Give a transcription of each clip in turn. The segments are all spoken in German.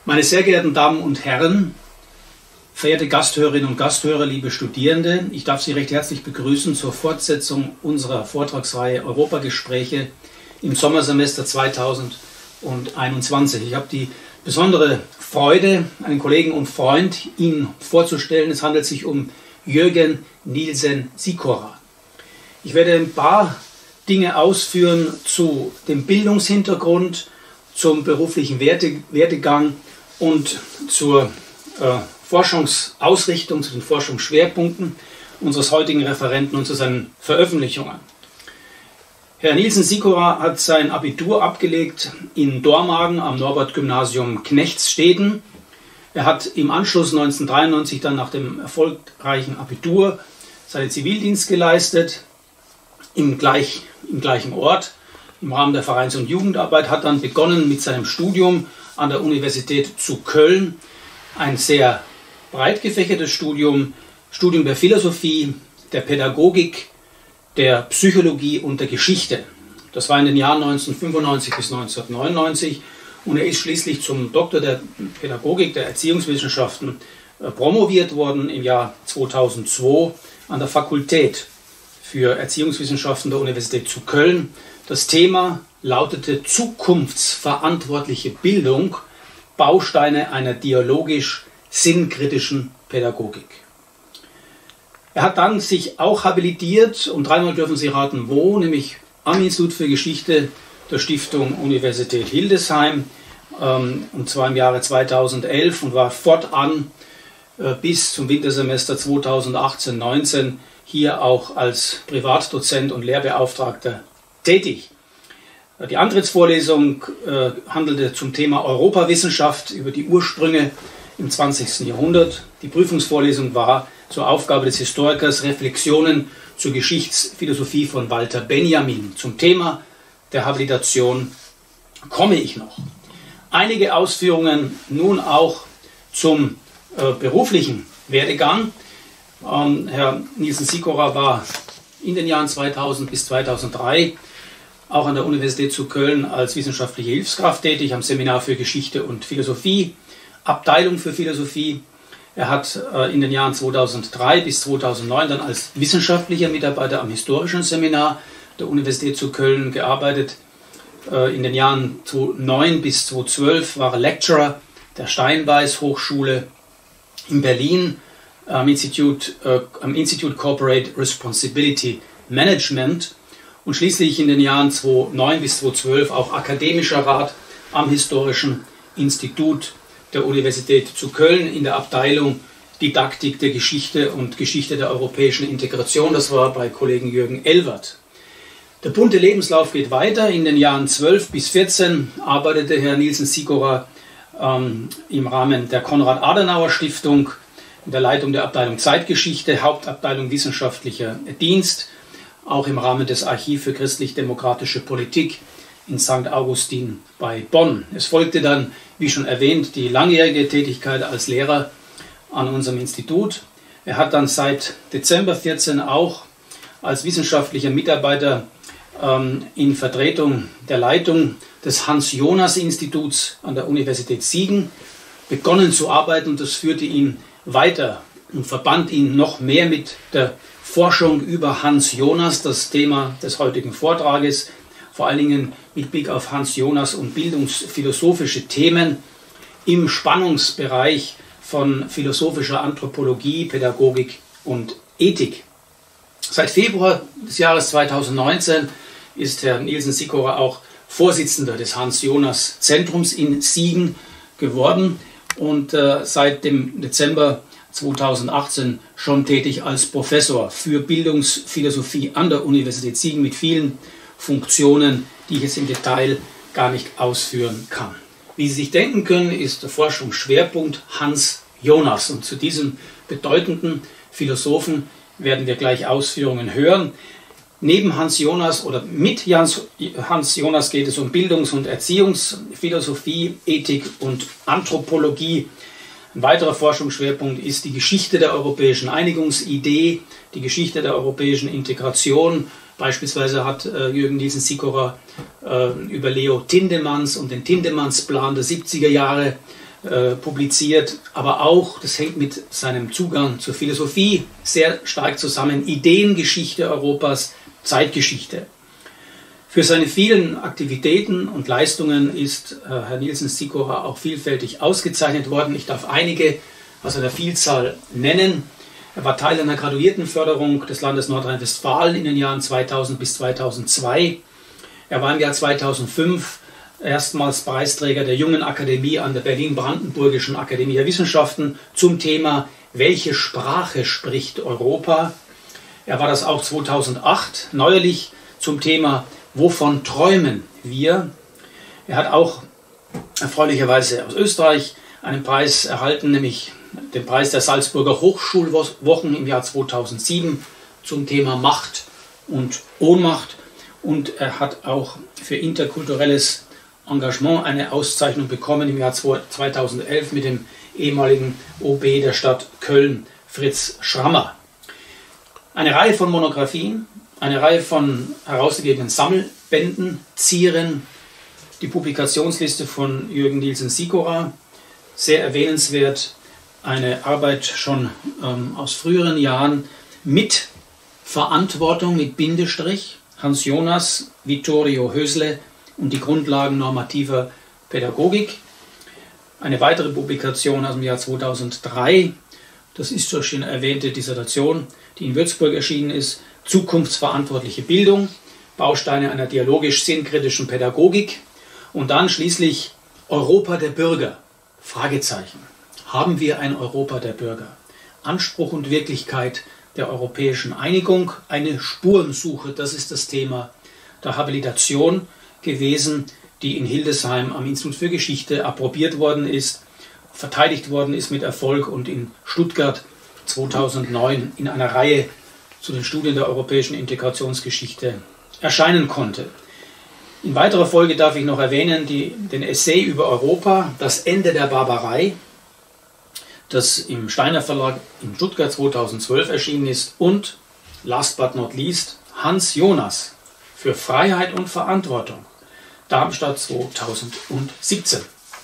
Meine sehr geehrten Damen und Herren, verehrte Gasthörerinnen und Gasthörer, liebe Studierende, ich darf Sie recht herzlich begrüßen zur Fortsetzung unserer Vortragsreihe Europagespräche im Sommersemester 2021. Ich habe die besondere Freude, einen Kollegen und Freund Ihnen vorzustellen. Es handelt sich um Jürgen Nielsen Sikora. Ich werde ein paar Dinge ausführen zu dem Bildungshintergrund, zum beruflichen Werdegang und zur Forschungsausrichtung, zu den Forschungsschwerpunkten unseres heutigen Referenten und zu seinen Veröffentlichungen. Herr Nielsen Sikora hat sein Abitur abgelegt in Dormagen am Norbert-Gymnasium Knechtsteden. Er hat im Anschluss 1993 dann nach dem erfolgreichen Abitur seinen Zivildienst geleistet, im gleichen Ort, im Rahmen der Vereins- und Jugendarbeit, hat dann begonnen mit seinem Studium an der Universität zu Köln. Ein sehr breit gefächertes Studium der Philosophie, der Pädagogik, der Psychologie und der Geschichte. Das war in den Jahren 1995 bis 1999 und er ist schließlich zum Doktor der Pädagogik der Erziehungswissenschaften promoviert worden im Jahr 2002 an der Fakultät für Erziehungswissenschaften der Universität zu Köln. Das Thema lautete Zukunftsverantwortliche Bildung, Bausteine einer dialogisch sinnkritischen Pädagogik. Er hat dann sich auch habilitiert und dreimal dürfen Sie raten wo, nämlich am Institut für Geschichte der Stiftung Universität Hildesheim, und zwar im Jahre 2011 und war fortan bis zum Wintersemester 2018-19 hier auch als Privatdozent und Lehrbeauftragter tätig. Die Antrittsvorlesung handelte zum Thema Europawissenschaft über die Ursprünge im 20. Jahrhundert. Die Prüfungsvorlesung war zur Aufgabe des Historikers Reflexionen zur Geschichtsphilosophie von Walter Benjamin. Zum Thema der Habilitation komme ich noch. Einige Ausführungen nun auch zum beruflichen Werdegang. Herr Nielsen Sikora war in den Jahren 2000 bis 2003 auch an der Universität zu Köln als wissenschaftliche Hilfskraft tätig, am Seminar für Geschichte und Philosophie, Abteilung für Philosophie. Er hat in den Jahren 2003 bis 2009 dann als wissenschaftlicher Mitarbeiter am historischen Seminar der Universität zu Köln gearbeitet. In den Jahren 2009 bis 2012 war er Lecturer der Steinbeis Hochschule in Berlin am Institute Corporate Responsibility Management und schließlich in den Jahren 2009 bis 2012 auch akademischer Rat am Historischen Institut der Universität zu Köln in der Abteilung Didaktik der Geschichte und Geschichte der europäischen Integration. Das war bei Kollegen Jürgen Elwert. Der bunte Lebenslauf geht weiter. In den Jahren 12 bis 14 arbeitete Herr Nielsen Sikora im Rahmen der Konrad-Adenauer-Stiftung in der Leitung der Abteilung Zeitgeschichte, Hauptabteilung Wissenschaftlicher Dienst, auch im Rahmen des Archiv für christlich-demokratische Politik in St. Augustin bei Bonn. Es folgte dann, wie schon erwähnt, die langjährige Tätigkeit als Lehrer an unserem Institut. Er hat dann seit Dezember 2014 auch als wissenschaftlicher Mitarbeiter in Vertretung der Leitung des Hans-Jonas-Instituts an der Universität Siegen begonnen zu arbeiten und das führte ihn weiter und verband ihn noch mehr mit der Forschung über Hans Jonas, das Thema des heutigen Vortrages, vor allen Dingen mit Blick auf Hans Jonas und bildungsphilosophische Themen im Spannungsbereich von philosophischer Anthropologie, Pädagogik und Ethik. Seit Februar des Jahres 2019 ist Herr Nielsen Sikora auch Vorsitzender des Hans-Jonas-Zentrums in Siegen geworden und seit dem Dezember 2018 schon tätig als Professor für Bildungsphilosophie an der Universität Siegen mit vielen Funktionen, die ich jetzt im Detail gar nicht ausführen kann. Wie Sie sich denken können, ist der Forschungsschwerpunkt Hans Jonas und zu diesem bedeutenden Philosophen werden wir gleich Ausführungen hören. Neben Hans Jonas oder mit Hans Jonas geht es um Bildungs- und Erziehungsphilosophie, Ethik und Anthropologie. Ein weiterer Forschungsschwerpunkt ist die Geschichte der europäischen Einigungsidee, die Geschichte der europäischen Integration. Beispielsweise hat Jürgen Nielsen Sikora über Leo Tindemans und den Tindemans-Plan der 70er Jahre publiziert, aber auch, das hängt mit seinem Zugang zur Philosophie sehr stark zusammen, Ideengeschichte Europas, Zeitgeschichte. Für seine vielen Aktivitäten und Leistungen ist Herr Nielsen-Sikora auch vielfältig ausgezeichnet worden. Ich darf einige aus einer Vielzahl nennen. Er war Teil einer Graduiertenförderung des Landes Nordrhein-Westfalen in den Jahren 2000 bis 2002. Er war im Jahr 2005 erstmals Preisträger der Jungen Akademie an der Berlin-Brandenburgischen Akademie der Wissenschaften zum Thema Welche Sprache spricht Europa? Er war das auch 2008 neuerlich zum Thema Wovon träumen wir? Er hat auch erfreulicherweise aus Österreich einen Preis erhalten, nämlich den Preis der Salzburger Hochschulwochen im Jahr 2007 zum Thema Macht und Ohnmacht. Und er hat auch für interkulturelles Engagement eine Auszeichnung bekommen im Jahr 2011 mit dem ehemaligen OB der Stadt Köln, Fritz Schrammer. Eine Reihe von Monographien, eine Reihe von herausgegebenen Sammelbänden zieren die Publikationsliste von Jürgen Nielsen-Sikora. Sehr erwähnenswert eine Arbeit schon aus früheren Jahren mit Verantwortung, mit Bindestrich, Hans Jonas, Vittorio Hösle und die Grundlagen normativer Pädagogik. Eine weitere Publikation aus dem Jahr 2003, das ist zur schon erwähnte Dissertation, die in Würzburg erschienen ist, Zukunftsverantwortliche Bildung, Bausteine einer dialogisch-sinnkritischen Pädagogik und dann schließlich Europa der Bürger, Fragezeichen. Haben wir ein Europa der Bürger? Anspruch und Wirklichkeit der europäischen Einigung, eine Spurensuche, das ist das Thema der Habilitation gewesen, die in Hildesheim am Institut für Geschichte approbiert worden ist, verteidigt worden ist mit Erfolg und in Stuttgart 2009 in einer Reihe zu den Studien der europäischen Integrationsgeschichte erscheinen konnte. In weiterer Folge darf ich noch erwähnen den Essay über Europa, Das Ende der Barbarei, das im Steiner Verlag in Stuttgart 2012 erschienen ist, und, last but not least, Hans Jonas für Freiheit und Verantwortung, Darmstadt 2017.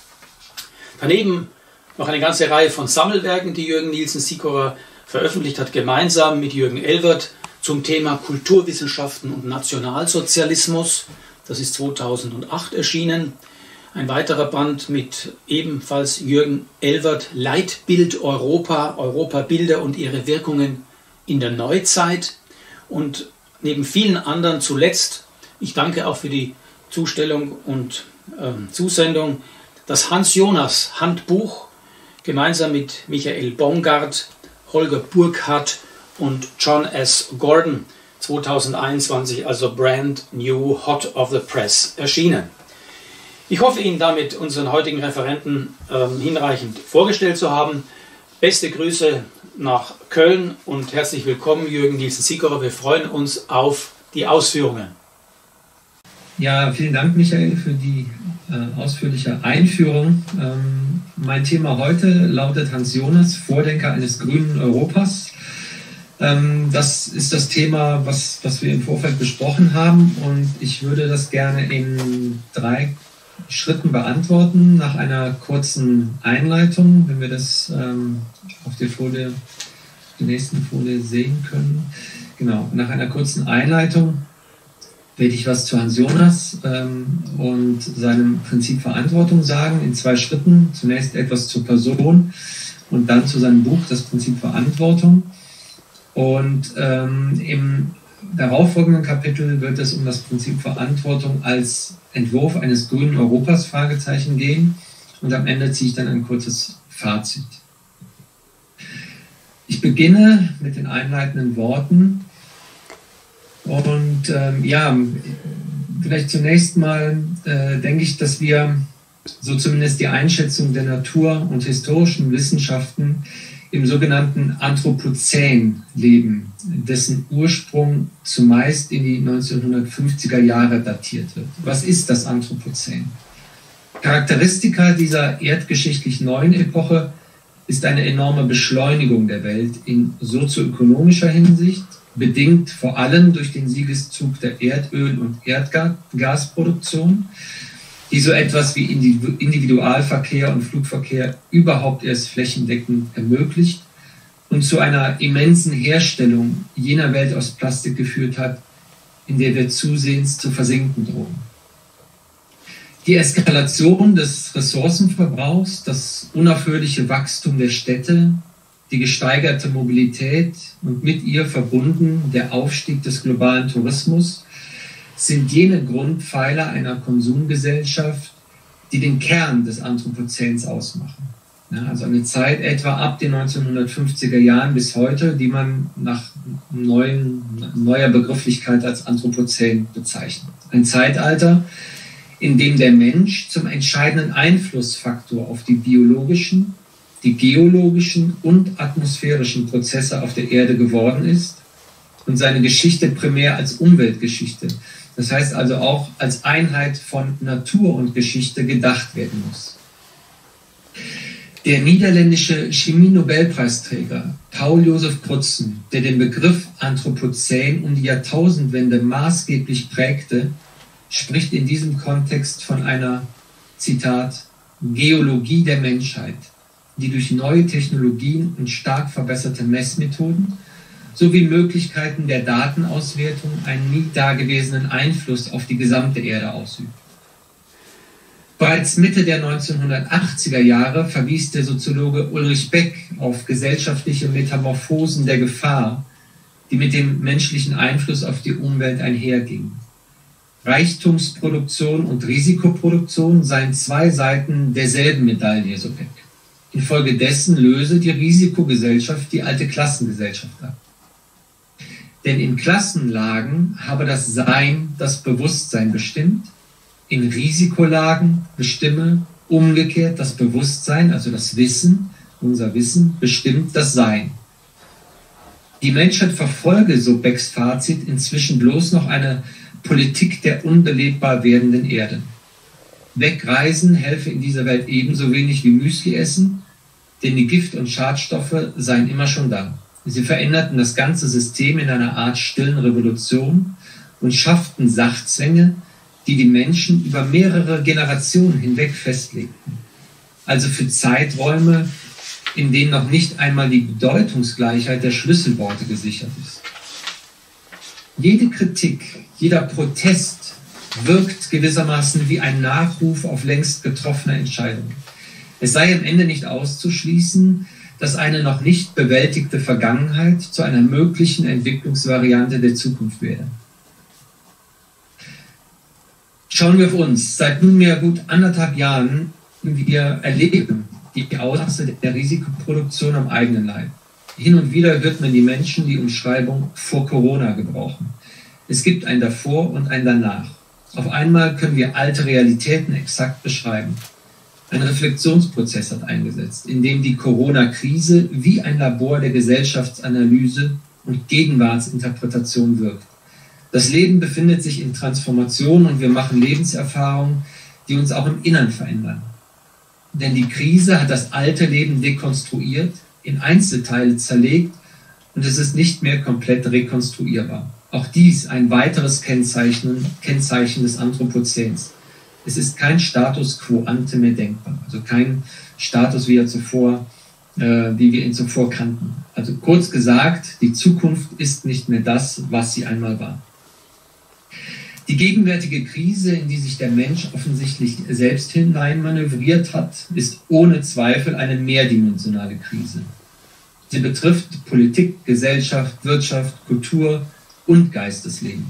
Daneben noch eine ganze Reihe von Sammelwerken, die Jürgen Nielsen-Sikora veröffentlicht hat, gemeinsam mit Jürgen Elwert zum Thema Kulturwissenschaften und Nationalsozialismus. Das ist 2008 erschienen. Ein weiterer Band mit ebenfalls Jürgen Elwert, Leitbild Europa, Europabilder und ihre Wirkungen in der Neuzeit. Und neben vielen anderen zuletzt, ich danke auch für die Zustellung und Zusendung, das Hans-Jonas-Handbuch, gemeinsam mit Michael Bongard, Holger Burkhardt und John S. Gordon, 2021, also brand new, hot off the press, erschienen. Ich hoffe, Ihnen damit unseren heutigen Referenten hinreichend vorgestellt zu haben. Beste Grüße nach Köln und herzlich willkommen, Jürgen Nielsen-Sikora. Wir freuen uns auf die Ausführungen. Ja, vielen Dank, Michael, für die ausführliche Einführung. Mein Thema heute lautet Hans Jonas, Vordenker eines grünen Europas. Das ist das Thema, was wir im Vorfeld besprochen haben, und ich würde das gerne in 3 Schritten beantworten, nach einer kurzen Einleitung, wenn wir das auf der nächsten Folie sehen können. Genau, nach einer kurzen Einleitung werde ich was zu Hans Jonas und seinem Prinzip Verantwortung sagen, in 2 Schritten. Zunächst etwas zur Person und dann zu seinem Buch, das Prinzip Verantwortung. Und im darauffolgenden Kapitel wird es um das Prinzip Verantwortung als Entwurf eines grünen Europas Fragezeichen gehen, und am Ende ziehe ich dann ein kurzes Fazit. Ich beginne mit den einleitenden Worten und vielleicht zunächst mal denke ich, dass wir, so zumindest die Einschätzung der Natur- und historischen Wissenschaften, im sogenannten Anthropozän leben, dessen Ursprung zumeist in die 1950er Jahre datiert wird. Was ist das Anthropozän? Charakteristika dieser erdgeschichtlich neuen Epoche ist eine enorme Beschleunigung der Welt in sozioökonomischer Hinsicht, bedingt vor allem durch den Siegeszug der Erdöl- und Erdgasproduktion, die so etwas wie Individualverkehr und Flugverkehr überhaupt erst flächendeckend ermöglicht und zu einer immensen Herstellung jener Welt aus Plastik geführt hat, in der wir zusehends zu versinken drohen. Die Eskalation des Ressourcenverbrauchs, das unaufhörliche Wachstum der Städte, die gesteigerte Mobilität und mit ihr verbunden der Aufstieg des globalen Tourismus sind jene Grundpfeiler einer Konsumgesellschaft, die den Kern des Anthropozäns ausmachen. Ja, also eine Zeit etwa ab den 1950er Jahren bis heute, die man nach neuer Begrifflichkeit als Anthropozän bezeichnet. Ein Zeitalter, in dem der Mensch zum entscheidenden Einflussfaktor auf die biologischen, die geologischen und atmosphärischen Prozesse auf der Erde geworden ist und seine Geschichte primär als Umweltgeschichte, das heißt also auch als Einheit von Natur und Geschichte gedacht werden muss. Der niederländische Chemie-Nobelpreisträger Paul Joseph Crutzen, der den Begriff Anthropozän um die Jahrtausendwende maßgeblich prägte, spricht in diesem Kontext von einer, Zitat, Geologie der Menschheit, die durch neue Technologien und stark verbesserte Messmethoden sowie Möglichkeiten der Datenauswertung einen nie dagewesenen Einfluss auf die gesamte Erde ausübt. Bereits Mitte der 1980er Jahre verwies der Soziologe Ulrich Beck auf gesellschaftliche Metamorphosen der Gefahr, die mit dem menschlichen Einfluss auf die Umwelt einhergingen. Reichtumsproduktion und Risikoproduktion seien zwei Seiten derselben Medaille, so Beck. Infolgedessen löse die Risikogesellschaft die alte Klassengesellschaft ab. Denn in Klassenlagen habe das Sein das Bewusstsein bestimmt, in Risikolagen bestimme umgekehrt das Bewusstsein, also das Wissen, unser Wissen, bestimmt das Sein. Die Menschheit verfolge, so Becks Fazit, inzwischen bloß noch eine Politik der unbelebbar werdenden Erde. Wegreisen helfe in dieser Welt ebenso wenig wie Müsli essen, denn die Gift- und Schadstoffe seien immer schon da. Sie veränderten das ganze System in einer Art stillen Revolution und schafften Sachzwänge, die die Menschen über mehrere Generationen hinweg festlegten. Also für Zeiträume, in denen noch nicht einmal die Bedeutungsgleichheit der Schlüsselworte gesichert ist. Jede Kritik, jeder Protest wirkt gewissermaßen wie ein Nachruf auf längst getroffene Entscheidungen. Es sei am Ende nicht auszuschließen, dass eine noch nicht bewältigte Vergangenheit zu einer möglichen Entwicklungsvariante der Zukunft werde. Schauen wir auf uns. Seit nunmehr gut 1,5 Jahren wir erleben die Ausmaße der Risikoproduktion am eigenen Leib. Hin und wieder hört man die Menschen die Umschreibung vor Corona gebrauchen. Es gibt ein Davor und ein Danach. Auf einmal können wir alte Realitäten exakt beschreiben. Ein Reflexionsprozess hat eingesetzt, in dem die Corona-Krise wie ein Labor der Gesellschaftsanalyse und Gegenwartsinterpretation wirkt. Das Leben befindet sich in Transformation und wir machen Lebenserfahrungen, die uns auch im Innern verändern. Denn die Krise hat das alte Leben dekonstruiert, in Einzelteile zerlegt und es ist nicht mehr komplett rekonstruierbar. Auch dies ein weiteres Kennzeichen des Anthropozäns. Es ist kein Status quo ante mehr denkbar, also kein Status, wie wir ihn zuvor kannten. Also kurz gesagt, die Zukunft ist nicht mehr das, was sie einmal war. Die gegenwärtige Krise, in die sich der Mensch offensichtlich selbst hineinmanövriert hat, ist ohne Zweifel eine mehrdimensionale Krise. Sie betrifft Politik, Gesellschaft, Wirtschaft, Kultur und Geistesleben.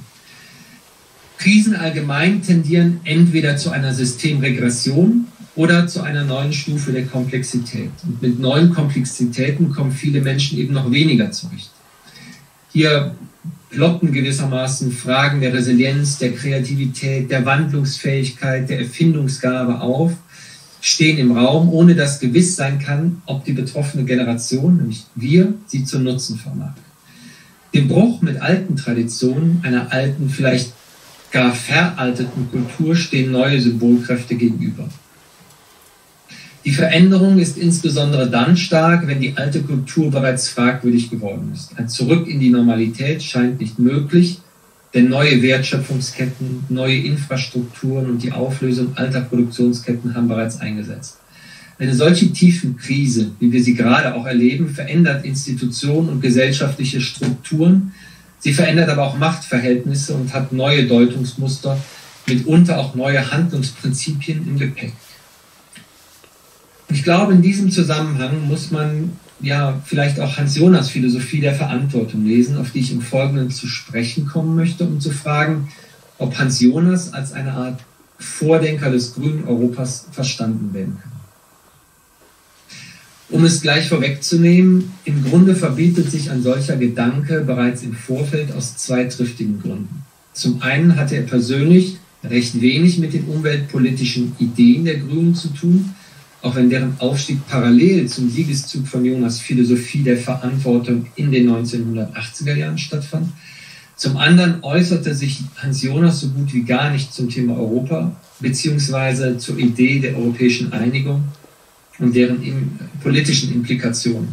Krisen allgemein tendieren entweder zu einer Systemregression oder zu einer neuen Stufe der Komplexität. Und mit neuen Komplexitäten kommen viele Menschen eben noch weniger zurecht. Hier ploppen gewissermaßen Fragen der Resilienz, der Kreativität, der Wandlungsfähigkeit, der Erfindungsgabe auf, stehen im Raum, ohne dass gewiss sein kann, ob die betroffene Generation, nämlich wir, sie zu nutzen vermag. Dem Bruch mit alten Traditionen, einer alten, vielleicht gar veralteten Kultur stehen neue Symbolkräfte gegenüber. Die Veränderung ist insbesondere dann stark, wenn die alte Kultur bereits fragwürdig geworden ist. Ein Zurück in die Normalität scheint nicht möglich Denn neue Wertschöpfungsketten, neue Infrastrukturen und die Auflösung alter Produktionsketten haben bereits eingesetzt. Eine solche tiefen Krise, wie wir sie gerade auch erleben, verändert Institutionen und gesellschaftliche Strukturen. Sie verändert aber auch Machtverhältnisse und hat neue Deutungsmuster, mitunter auch neue Handlungsprinzipien im Gepäck. Ich glaube, in diesem Zusammenhang muss man ja vielleicht auch Hans Jonas' Philosophie der Verantwortung lesen, auf die ich im Folgenden zu sprechen kommen möchte, um zu fragen, ob Hans Jonas als eine Art Vordenker des grünen Europas verstanden werden kann. Um es gleich vorwegzunehmen, im Grunde verbietet sich ein solcher Gedanke bereits im Vorfeld aus zwei triftigen Gründen. Zum einen hatte er persönlich recht wenig mit den umweltpolitischen Ideen der Grünen zu tun, auch wenn deren Aufstieg parallel zum Siegeszug von Jonas' Philosophie der Verantwortung in den 1980er Jahren stattfand. Zum anderen äußerte sich Hans Jonas so gut wie gar nicht zum Thema Europa, beziehungsweise zur Idee der europäischen Einigung und deren politischen Implikationen.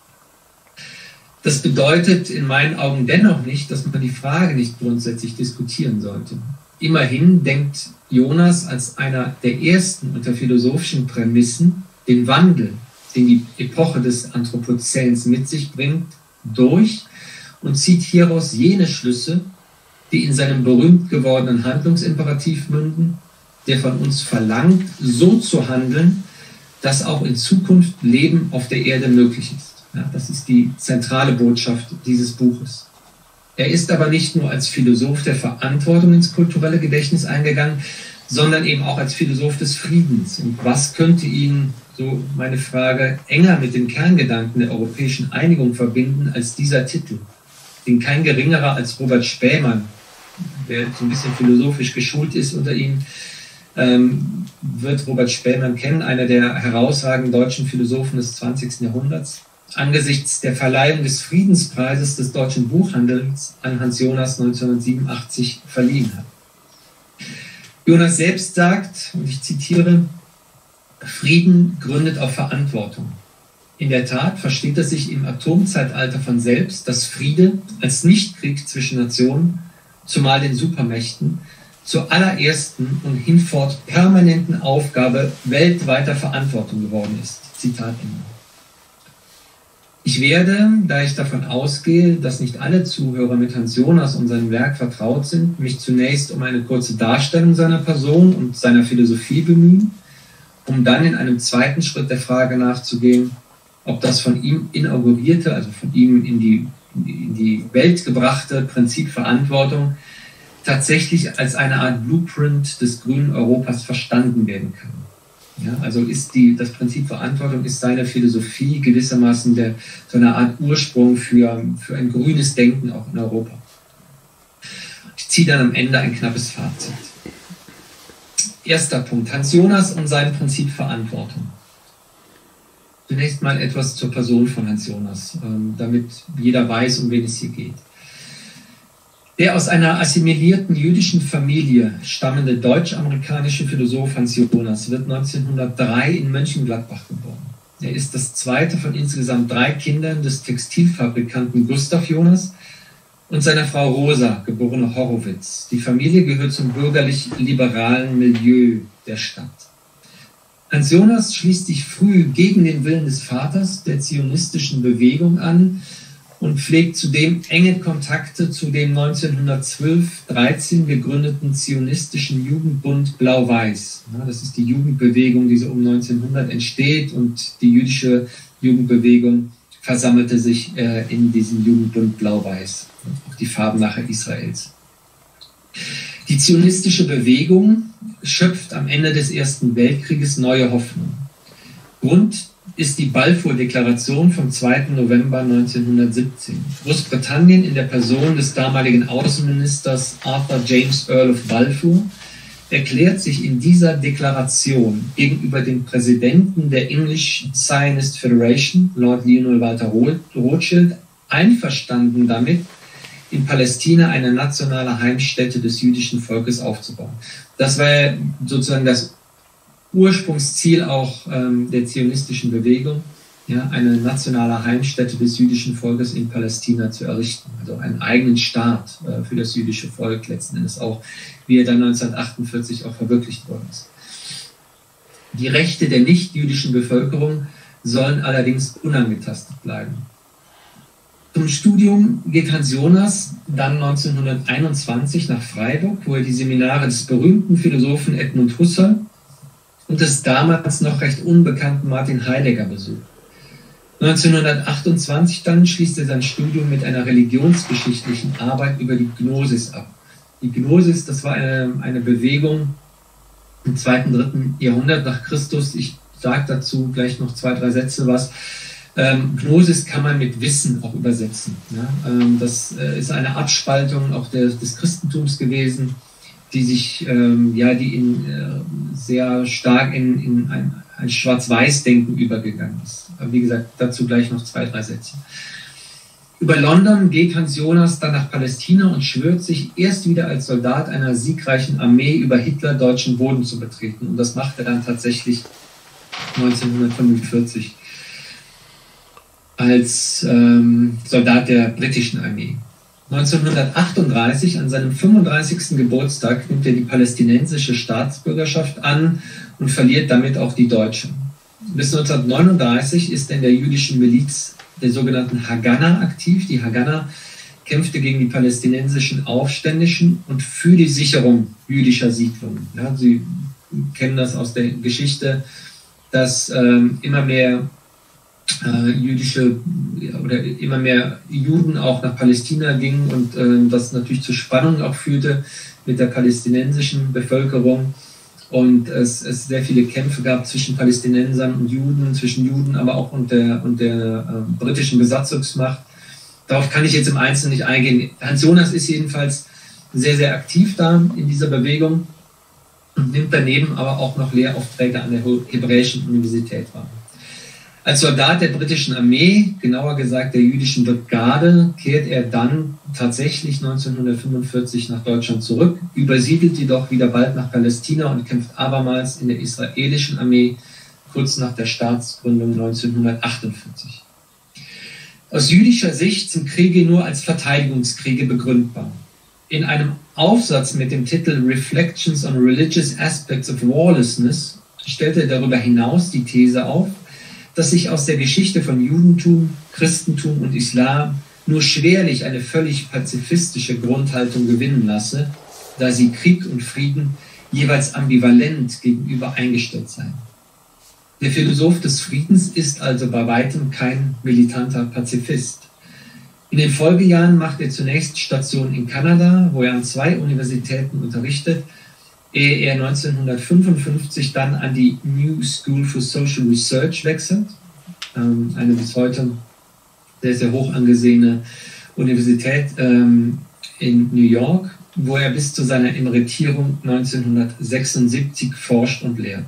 Das bedeutet in meinen Augen dennoch nicht, dass man die Frage nicht grundsätzlich diskutieren sollte. Immerhin denkt Jonas als einer der ersten unter philosophischen Prämissen den Wandel, den die Epoche des Anthropozäns mit sich bringt, durch und zieht hieraus jene Schlüsse, die in seinem berühmt gewordenen Handlungsimperativ münden, der von uns verlangt, so zu handeln, dass auch in Zukunft Leben auf der Erde möglich ist. Ja, das ist die zentrale Botschaft dieses Buches. Er ist aber nicht nur als Philosoph der Verantwortung ins kulturelle Gedächtnis eingegangen, sondern eben auch als Philosoph des Friedens. Und was könnte ihn, so meine Frage, enger mit dem Kerngedanken der europäischen Einigung verbinden als dieser Titel, den kein geringerer als Robert Spähmann, der so ein bisschen philosophisch geschult ist unter Ihnen, wird Robert Spähmann kennen, einer der herausragenden deutschen Philosophen des 20. Jahrhunderts, angesichts der Verleihung des Friedenspreises des deutschen Buchhandels an Hans Jonas 1987 verliehen hat. Jonas selbst sagt, und ich zitiere, Frieden gründet auf Verantwortung. In der Tat versteht es sich im Atomzeitalter von selbst, dass Friede als Nichtkrieg zwischen Nationen, zumal den Supermächten, zur allerersten und hinfort permanenten Aufgabe weltweiter Verantwortung geworden ist. Zitat Ende. Ich werde, da ich davon ausgehe, dass nicht alle Zuhörer mit Hans Jonas und seinem Werk vertraut sind, mich zunächst um eine kurze Darstellung seiner Person und seiner Philosophie bemühen, um dann in einem zweiten Schritt der Frage nachzugehen, ob das von ihm inaugurierte, also von ihm in die Welt gebrachte Prinzip Verantwortung tatsächlich als eine Art Blueprint des grünen Europas verstanden werden kann. Ja, also das Prinzip Verantwortung ist seine Philosophie gewissermaßen so eine Art Ursprung für ein grünes Denken auch in Europa. Ich ziehe dann am Ende ein knappes Fazit. Erster Punkt, Hans Jonas und sein Prinzip Verantwortung. Zunächst mal etwas zur Person von Hans Jonas, damit jeder weiß, um wen es hier geht. Der aus einer assimilierten jüdischen Familie stammende deutsch-amerikanische Philosoph Hans Jonas wird 1903 in Mönchengladbach geboren. Er ist das zweite von insgesamt 3 Kindern des Textilfabrikanten Gustav Jonas und seiner Frau Rosa, geborene Horowitz. Die Familie gehört zum bürgerlich-liberalen Milieu der Stadt. Hans Jonas schließt sich früh gegen den Willen des Vaters der zionistischen Bewegung an und pflegt zudem enge Kontakte zu dem 1912-13 gegründeten zionistischen Jugendbund Blau-Weiß. Ja, das ist die Jugendbewegung, die so um 1900 entsteht, und die jüdische Jugendbewegung versammelte sich in diesem Jugendbund Blau-Weiß, auch die Farben nachher Israels. Die zionistische Bewegung schöpft am Ende des Ersten Weltkrieges neue Hoffnung. Grund ist die Balfour-Deklaration vom 2. November 1917. Großbritannien in der Person des damaligen Außenministers Arthur James Earl of Balfour erklärt sich in dieser Deklaration gegenüber dem Präsidenten der English Zionist Federation, Lord Lionel Walter Rothschild, einverstanden damit, in Palästina eine nationale Heimstätte des jüdischen Volkes aufzubauen. Das war sozusagen das Ursprungsziel auch der zionistischen Bewegung. ja, eine nationale Heimstätte des jüdischen Volkes in Palästina zu errichten, also einen eigenen Staat für das jüdische Volk letzten Endes auch, wie er dann 1948 auch verwirklicht worden ist. Die Rechte der nicht-jüdischen Bevölkerung sollen allerdings unangetastet bleiben. Zum Studium geht Hans Jonas dann 1921 nach Freiburg, wo er die Seminare des berühmten Philosophen Edmund Husserl und des damals noch recht unbekannten Martin Heidegger besucht. 1928 dann schließt er sein Studium mit einer religionsgeschichtlichen Arbeit über die Gnosis ab. Die Gnosis, das war eine Bewegung im 2. und 3. Jahrhundert nach Christus. Ich sage dazu gleich noch 2, 3 Sätze was. Gnosis kann man mit Wissen auch übersetzen. Ja? Das ist eine Abspaltung auch des Christentums gewesen, die sich sehr stark in ein Schwarz-Weiß-Denken übergegangen ist. Aber wie gesagt, dazu gleich noch 2, 3 Sätze. Über London geht Hans Jonas dann nach Palästina und schwört sich, erst wieder als Soldat einer siegreichen Armee über Hitler deutschen Boden zu betreten. Und das macht er dann tatsächlich 1945 als Soldat der britischen Armee. 1938, an seinem 35. Geburtstag, nimmt er die palästinensische Staatsbürgerschaft an und verliert damit auch die deutsche. Bis 1939 ist er in der jüdischen Miliz der sogenannten Haganah aktiv. Die Haganah kämpfte gegen die palästinensischen Aufständischen und für die Sicherung jüdischer Siedlungen. Ja, Sie kennen das aus der Geschichte, dass immer mehr immer mehr Juden auch nach Palästina gingen und das natürlich zu Spannungen auch führte mit der palästinensischen Bevölkerung und es sehr viele Kämpfe gab zwischen Palästinensern und Juden, zwischen Juden, aber auch und der britischen Besatzungsmacht. Darauf kann ich jetzt im Einzelnen nicht eingehen. Hans Jonas ist jedenfalls sehr, sehr aktiv da in dieser Bewegung und nimmt daneben aber auch noch Lehraufträge an der Hebräischen Universität wahr. Als Soldat der britischen Armee, genauer gesagt der jüdischen Brigade, kehrt er dann tatsächlich 1945 nach Deutschland zurück, übersiedelt jedoch wieder bald nach Palästina und kämpft abermals in der israelischen Armee kurz nach der Staatsgründung 1948. Aus jüdischer Sicht sind Kriege nur als Verteidigungskriege begründbar. In einem Aufsatz mit dem Titel Reflections on Religious Aspects of Lawlessness stellt er darüber hinaus die These auf, dass sich aus der Geschichte von Judentum, Christentum und Islam nur schwerlich eine völlig pazifistische Grundhaltung gewinnen lasse, da sie Krieg und Frieden jeweils ambivalent gegenüber eingestellt seien. Der Philosoph des Friedens ist also bei weitem kein militanter Pazifist. In den Folgejahren macht er zunächst Station in Kanada, wo er an 2 Universitäten unterrichtet, ehe er 1955 dann an die New School for Social Research wechselt, eine bis heute sehr, sehr hoch angesehene Universität in New York, wo er bis zu seiner Emeritierung 1976 forscht und lehrt.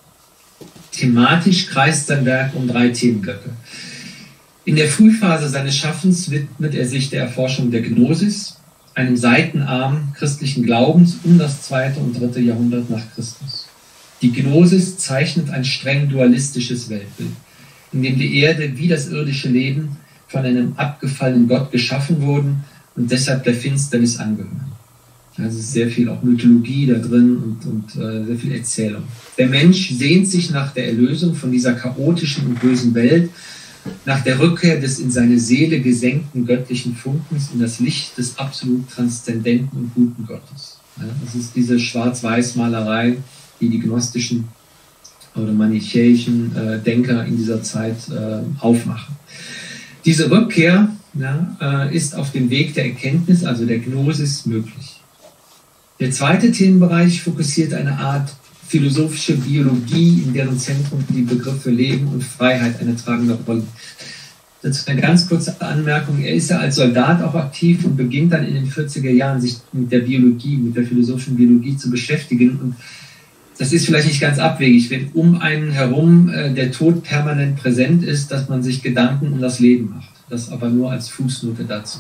Thematisch kreist sein Werk um 3 Themenblöcke. In der Frühphase seines Schaffens widmet er sich der Erforschung der Gnosis, einem Seitenarm christlichen Glaubens um das 2. und 3. Jahrhundert nach Christus. Die Gnosis zeichnet ein streng dualistisches Weltbild, in dem die Erde wie das irdische Leben von einem abgefallenen Gott geschaffen wurden und deshalb der Finsternis angehören. Also es ist sehr viel auch Mythologie da drin und sehr viel Erzählung. Der Mensch sehnt sich nach der Erlösung von dieser chaotischen und bösen Welt, nach der Rückkehr des in seine Seele gesenkten göttlichen Funkens in das Licht des absolut transzendenten und guten Gottes. Ja, das ist diese Schwarz-Weiß-Malerei, die die gnostischen oder manichäischen Denker in dieser Zeit aufmachen. Diese Rückkehr ist auf dem Weg der Erkenntnis, also der Gnosis, möglich. Der zweite Themenbereich fokussiert eine Art philosophische Biologie, in deren Zentrum die Begriffe Leben und Freiheit eine tragende Rolle. Dazu eine ganz kurze Anmerkung. Er ist ja als Soldat auch aktiv und beginnt dann in den 40er Jahren, sich mit der Biologie, mit der philosophischen Biologie zu beschäftigen. Und das ist vielleicht nicht ganz abwegig, wenn um einen herum der Tod permanent präsent ist, dass man sich Gedanken um das Leben macht. Das aber nur als Fußnote dazu.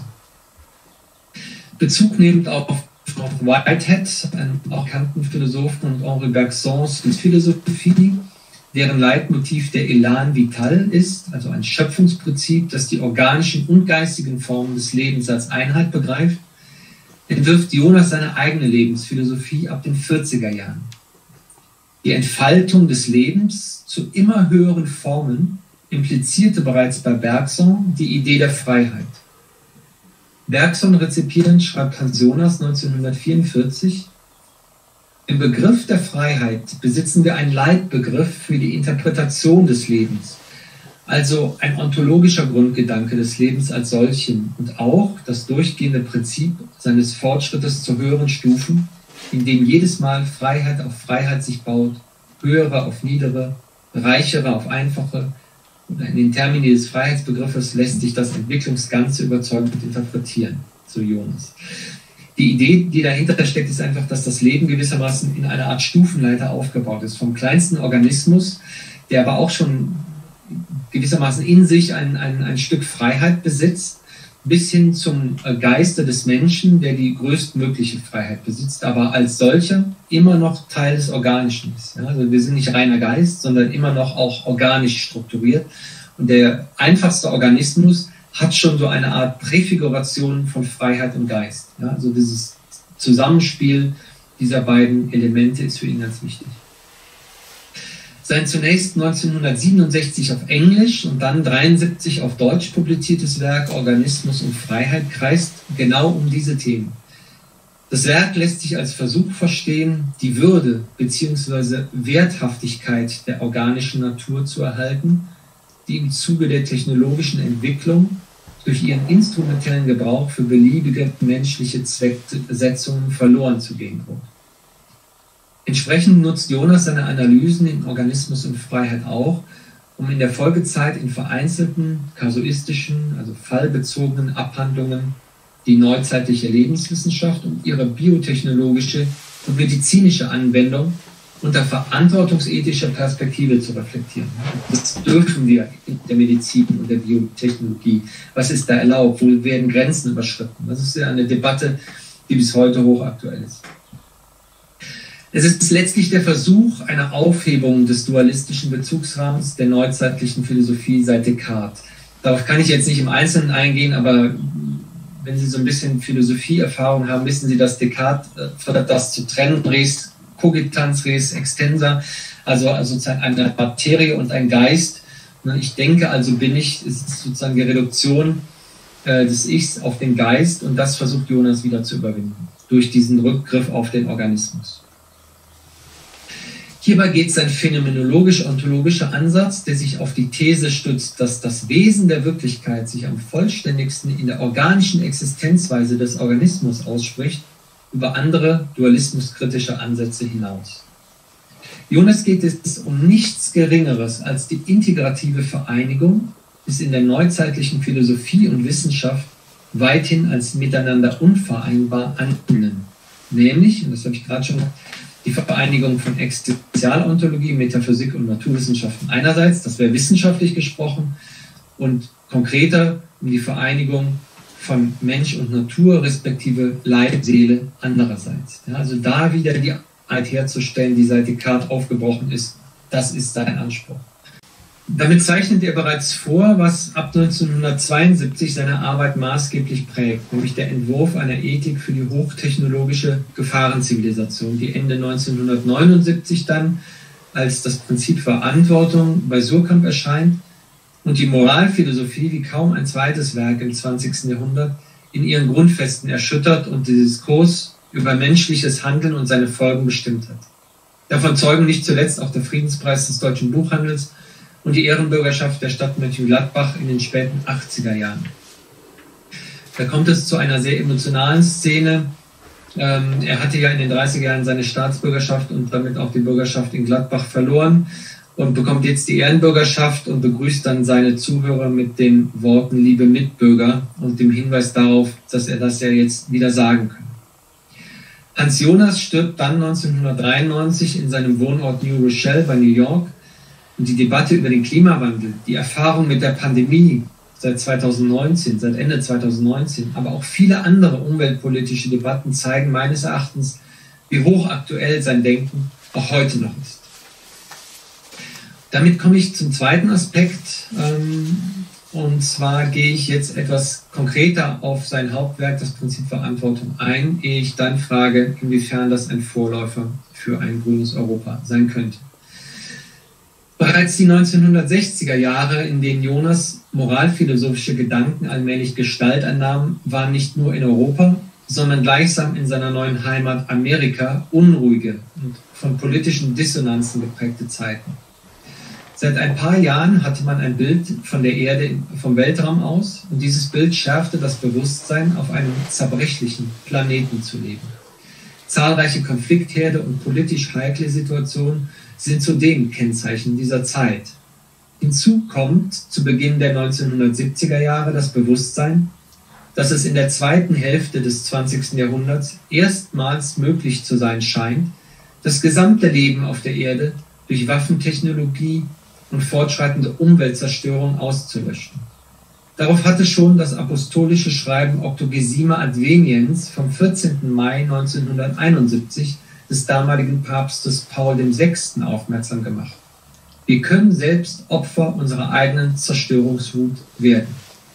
Bezug nehmend auf Whitehead, einen auch bekannten Philosophen, und Henri Bergsons Philosophie, deren Leitmotiv der Elan vital ist, also ein Schöpfungsprinzip, das die organischen und geistigen Formen des Lebens als Einheit begreift, entwirft Jonas seine eigene Lebensphilosophie ab den 40er Jahren. Die Entfaltung des Lebens zu immer höheren Formen implizierte bereits bei Bergson die Idee der Freiheit. Bergson rezipierend schreibt Hans Jonas 1944: Im Begriff der Freiheit besitzen wir einen Leitbegriff für die Interpretation des Lebens, also ein ontologischer Grundgedanke des Lebens als solchen und auch das durchgehende Prinzip seines Fortschrittes zu höheren Stufen, in dem jedes Mal Freiheit auf Freiheit sich baut, höhere auf niedere, reichere auf einfache. Und in den Termini des Freiheitsbegriffes lässt sich das Entwicklungsganze überzeugend interpretieren, so Jonas. Die Idee, die dahinter steckt, ist einfach, dass das Leben gewissermaßen in einer Art Stufenleiter aufgebaut ist. Vom kleinsten Organismus, der aber auch schon gewissermaßen in sich ein Stück Freiheit besitzt, bis hin zum Geiste des Menschen, der die größtmögliche Freiheit besitzt, aber als solcher immer noch Teil des Organischen ist. Ja, also wir sind nicht reiner Geist, sondern immer noch auch organisch strukturiert. Und der einfachste Organismus hat schon so eine Art Präfiguration von Freiheit und Geist. Ja, also dieses Zusammenspiel dieser beiden Elemente ist für ihn ganz wichtig. Sein zunächst 1967 auf Englisch und dann 1973 auf Deutsch publiziertes Werk Organismus und Freiheit kreist genau um diese Themen. Das Werk lässt sich als Versuch verstehen, die Würde bzw. Werthaftigkeit der organischen Natur zu erhalten, die im Zuge der technologischen Entwicklung durch ihren instrumentellen Gebrauch für beliebige menschliche Zwecksetzungen verloren zu gehen droht. Entsprechend nutzt Jonas seine Analysen in Organismus und Freiheit auch, um in der Folgezeit in vereinzelten, kasuistischen, also fallbezogenen Abhandlungen die neuzeitliche Lebenswissenschaft und ihre biotechnologische und medizinische Anwendung unter verantwortungsethischer Perspektive zu reflektieren. Das dürfen wir in der Medizin und der Biotechnologie. Was ist da erlaubt? Wo werden Grenzen überschritten? Das ist ja eine Debatte, die bis heute hochaktuell ist. Es ist letztlich der Versuch einer Aufhebung des dualistischen Bezugsrahmens der neuzeitlichen Philosophie seit Descartes. Darauf kann ich jetzt nicht im Einzelnen eingehen, aber wenn Sie so ein bisschen Philosophieerfahrung haben, wissen Sie, dass Descartes fördert das zu trennen, res cogitans, res extensa, also sozusagen eine Materie und ein Geist. Ich denke, also bin ich, es ist sozusagen die Reduktion des Ichs auf den Geist, und das versucht Jonas wieder zu überwinden, durch diesen Rückgriff auf den Organismus. Hierbei geht sein phänomenologisch-ontologischer Ansatz, der sich auf die These stützt, dass das Wesen der Wirklichkeit sich am vollständigsten in der organischen Existenzweise des Organismus ausspricht, über andere dualismuskritische Ansätze hinaus. Jonas geht es um nichts Geringeres als die integrative Vereinigung des in der neuzeitlichen Philosophie und Wissenschaft weithin als miteinander unvereinbar annehmen. Nämlich, und das habe ich gerade schon gesagt, die Vereinigung von Existenzialontologie, Metaphysik und Naturwissenschaften einerseits, das wäre wissenschaftlich gesprochen, und konkreter um die Vereinigung von Mensch und Natur, respektive Leib, Seele andererseits. Ja, also da wieder die Einheit herzustellen, die seit Descartes aufgebrochen ist, das ist sein Anspruch. Damit zeichnet er bereits vor, was ab 1972 seine Arbeit maßgeblich prägt, nämlich der Entwurf einer Ethik für die hochtechnologische Gefahrenzivilisation, die Ende 1979 dann als das Prinzip Verantwortung bei Suhrkamp erscheint und die Moralphilosophie wie kaum ein zweites Werk im 20. Jahrhundert in ihren Grundfesten erschüttert und den Diskurs über menschliches Handeln und seine Folgen bestimmt hat. Davon zeugen nicht zuletzt auch der Friedenspreis des deutschen Buchhandels und die Ehrenbürgerschaft der Stadt Mönchengladbach in den späten 80er Jahren. Da kommt es zu einer sehr emotionalen Szene. Er hatte ja in den 30er Jahren seine Staatsbürgerschaft und damit auch die Bürgerschaft in Gladbach verloren und bekommt jetzt die Ehrenbürgerschaft und begrüßt dann seine Zuhörer mit den Worten „Liebe Mitbürger" und dem Hinweis darauf, dass er das ja jetzt wieder sagen kann. Hans Jonas stirbt dann 1993 in seinem Wohnort New Rochelle bei New York. Und die Debatte über den Klimawandel, die Erfahrung mit der Pandemie seit Ende 2019, aber auch viele andere umweltpolitische Debatten zeigen meines Erachtens, wie hochaktuell sein Denken auch heute noch ist. Damit komme ich zum zweiten Aspekt. Und zwar gehe ich jetzt etwas konkreter auf sein Hauptwerk, das Prinzip Verantwortung, ein, ehe ich dann frage, inwiefern das ein Vorläufer für ein grünes Europa sein könnte. Bereits die 1960er Jahre, in denen Jonas moralphilosophische Gedanken allmählich Gestalt annahmen, waren nicht nur in Europa, sondern gleichsam in seiner neuen Heimat Amerika unruhige und von politischen Dissonanzen geprägte Zeiten. Seit ein paar Jahren hatte man ein Bild von der Erde vom Weltraum aus und dieses Bild schärfte das Bewusstsein, auf einem zerbrechlichen Planeten zu leben. Zahlreiche Konfliktherde und politisch heikle Situationen sind zudem Kennzeichen dieser Zeit. Hinzu kommt zu Beginn der 1970er Jahre das Bewusstsein, dass es in der zweiten Hälfte des 20. Jahrhunderts erstmals möglich zu sein scheint, das gesamte Leben auf der Erde durch Waffentechnologie und fortschreitende Umweltzerstörung auszulöschen. Darauf hatte schon das apostolische Schreiben Octogesima Adveniens vom 14. Mai 1971 des damaligen Papstes Paul VI. Aufmerksam gemacht. Wir können selbst Opfer unserer eigenen Zerstörungswut werden.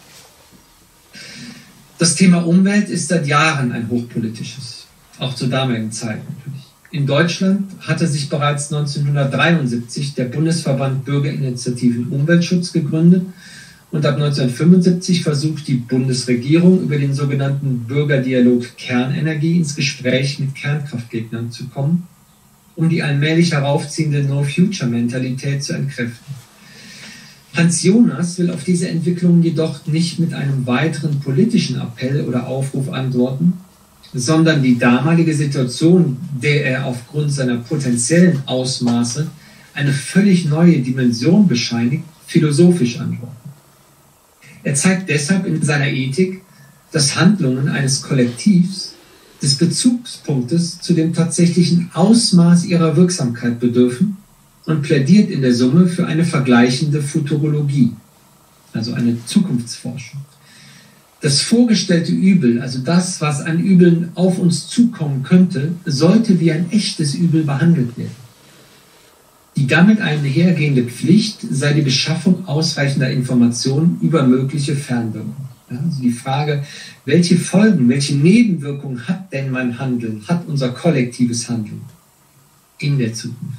Das Thema Umwelt ist seit Jahren ein hochpolitisches, auch zur damaligen Zeit natürlich. In Deutschland hatte sich bereits 1973 der Bundesverband Bürgerinitiativen Umweltschutz gegründet und ab 1975 versucht die Bundesregierung über den sogenannten Bürgerdialog Kernenergie ins Gespräch mit Kernkraftgegnern zu kommen, um die allmählich heraufziehende No-Future-Mentalität zu entkräften. Hans Jonas will auf diese Entwicklung jedoch nicht mit einem weiteren politischen Appell oder Aufruf antworten, sondern die damalige Situation, der er aufgrund seiner potenziellen Ausmaße eine völlig neue Dimension bescheinigt, philosophisch antworten. Er zeigt deshalb in seiner Ethik, dass Handlungen eines Kollektivs des Bezugspunktes zu dem tatsächlichen Ausmaß ihrer Wirksamkeit bedürfen und plädiert in der Summe für eine vergleichende Futurologie, also eine Zukunftsforschung. Das vorgestellte Übel, also das, was an Übeln auf uns zukommen könnte, sollte wie ein echtes Übel behandelt werden. Die damit einhergehende Pflicht sei die Beschaffung ausreichender Informationen über mögliche Fernwirkungen. Ja, also die Frage, welche Folgen, welche Nebenwirkungen hat denn mein Handeln, hat unser kollektives Handeln in der Zukunft?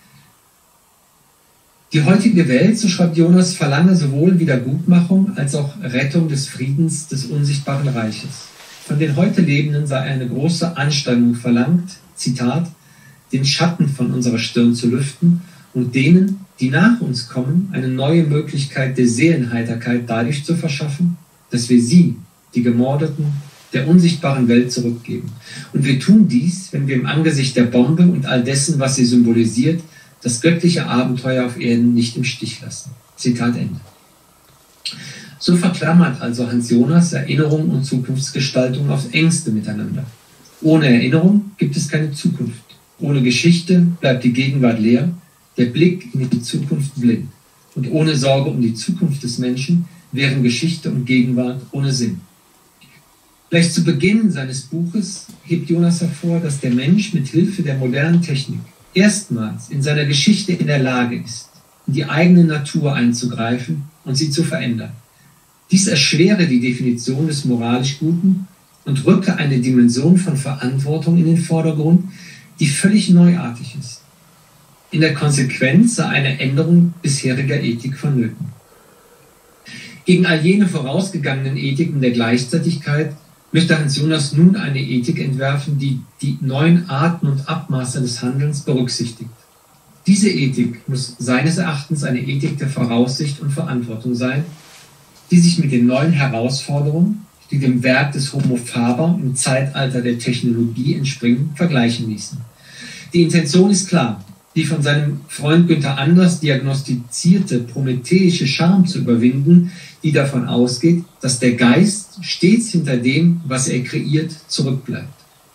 Die heutige Welt, so schreibt Jonas, verlange sowohl Wiedergutmachung als auch Rettung des Friedens des unsichtbaren Reiches. Von den heute Lebenden sei eine große Anstrengung verlangt, Zitat, den Schatten von unserer Stirn zu lüften und denen, die nach uns kommen, eine neue Möglichkeit der Seelenheiterkeit dadurch zu verschaffen, dass wir sie, die Gemordeten, der unsichtbaren Welt zurückgeben. Und wir tun dies, wenn wir im Angesicht der Bombe und all dessen, was sie symbolisiert, das göttliche Abenteuer auf Erden nicht im Stich lassen. Zitat Ende. So verklammert also Hans Jonas Erinnerung und Zukunftsgestaltung aufs Engste miteinander. Ohne Erinnerung gibt es keine Zukunft. Ohne Geschichte bleibt die Gegenwart leer, der Blick in die Zukunft blind. Und ohne Sorge um die Zukunft des Menschen wären Geschichte und Gegenwart ohne Sinn. Gleich zu Beginn seines Buches hebt Jonas hervor, dass der Mensch mit Hilfe der modernen Technik erstmals in seiner Geschichte in der Lage ist, in die eigene Natur einzugreifen und sie zu verändern. Dies erschwere die Definition des moralisch Guten und rücke eine Dimension von Verantwortung in den Vordergrund, die völlig neuartig ist. In der Konsequenz sei eine Änderung bisheriger Ethik vonnöten. Gegen all jene vorausgegangenen Ethiken der Gleichzeitigkeit möchte Hans Jonas nun eine Ethik entwerfen, die die neuen Arten und Abmaße des Handelns berücksichtigt. Diese Ethik muss seines Erachtens eine Ethik der Voraussicht und Verantwortung sein, die sich mit den neuen Herausforderungen, die dem Werk des Homo Faber im Zeitalter der Technologie entspringen, vergleichen ließen. Die Intention ist klar, die von seinem Freund Günther Anders diagnostizierte prometheische Scham zu überwinden, die davon ausgeht, dass der Geist stets hinter dem, was er kreiert, zurückbleibt.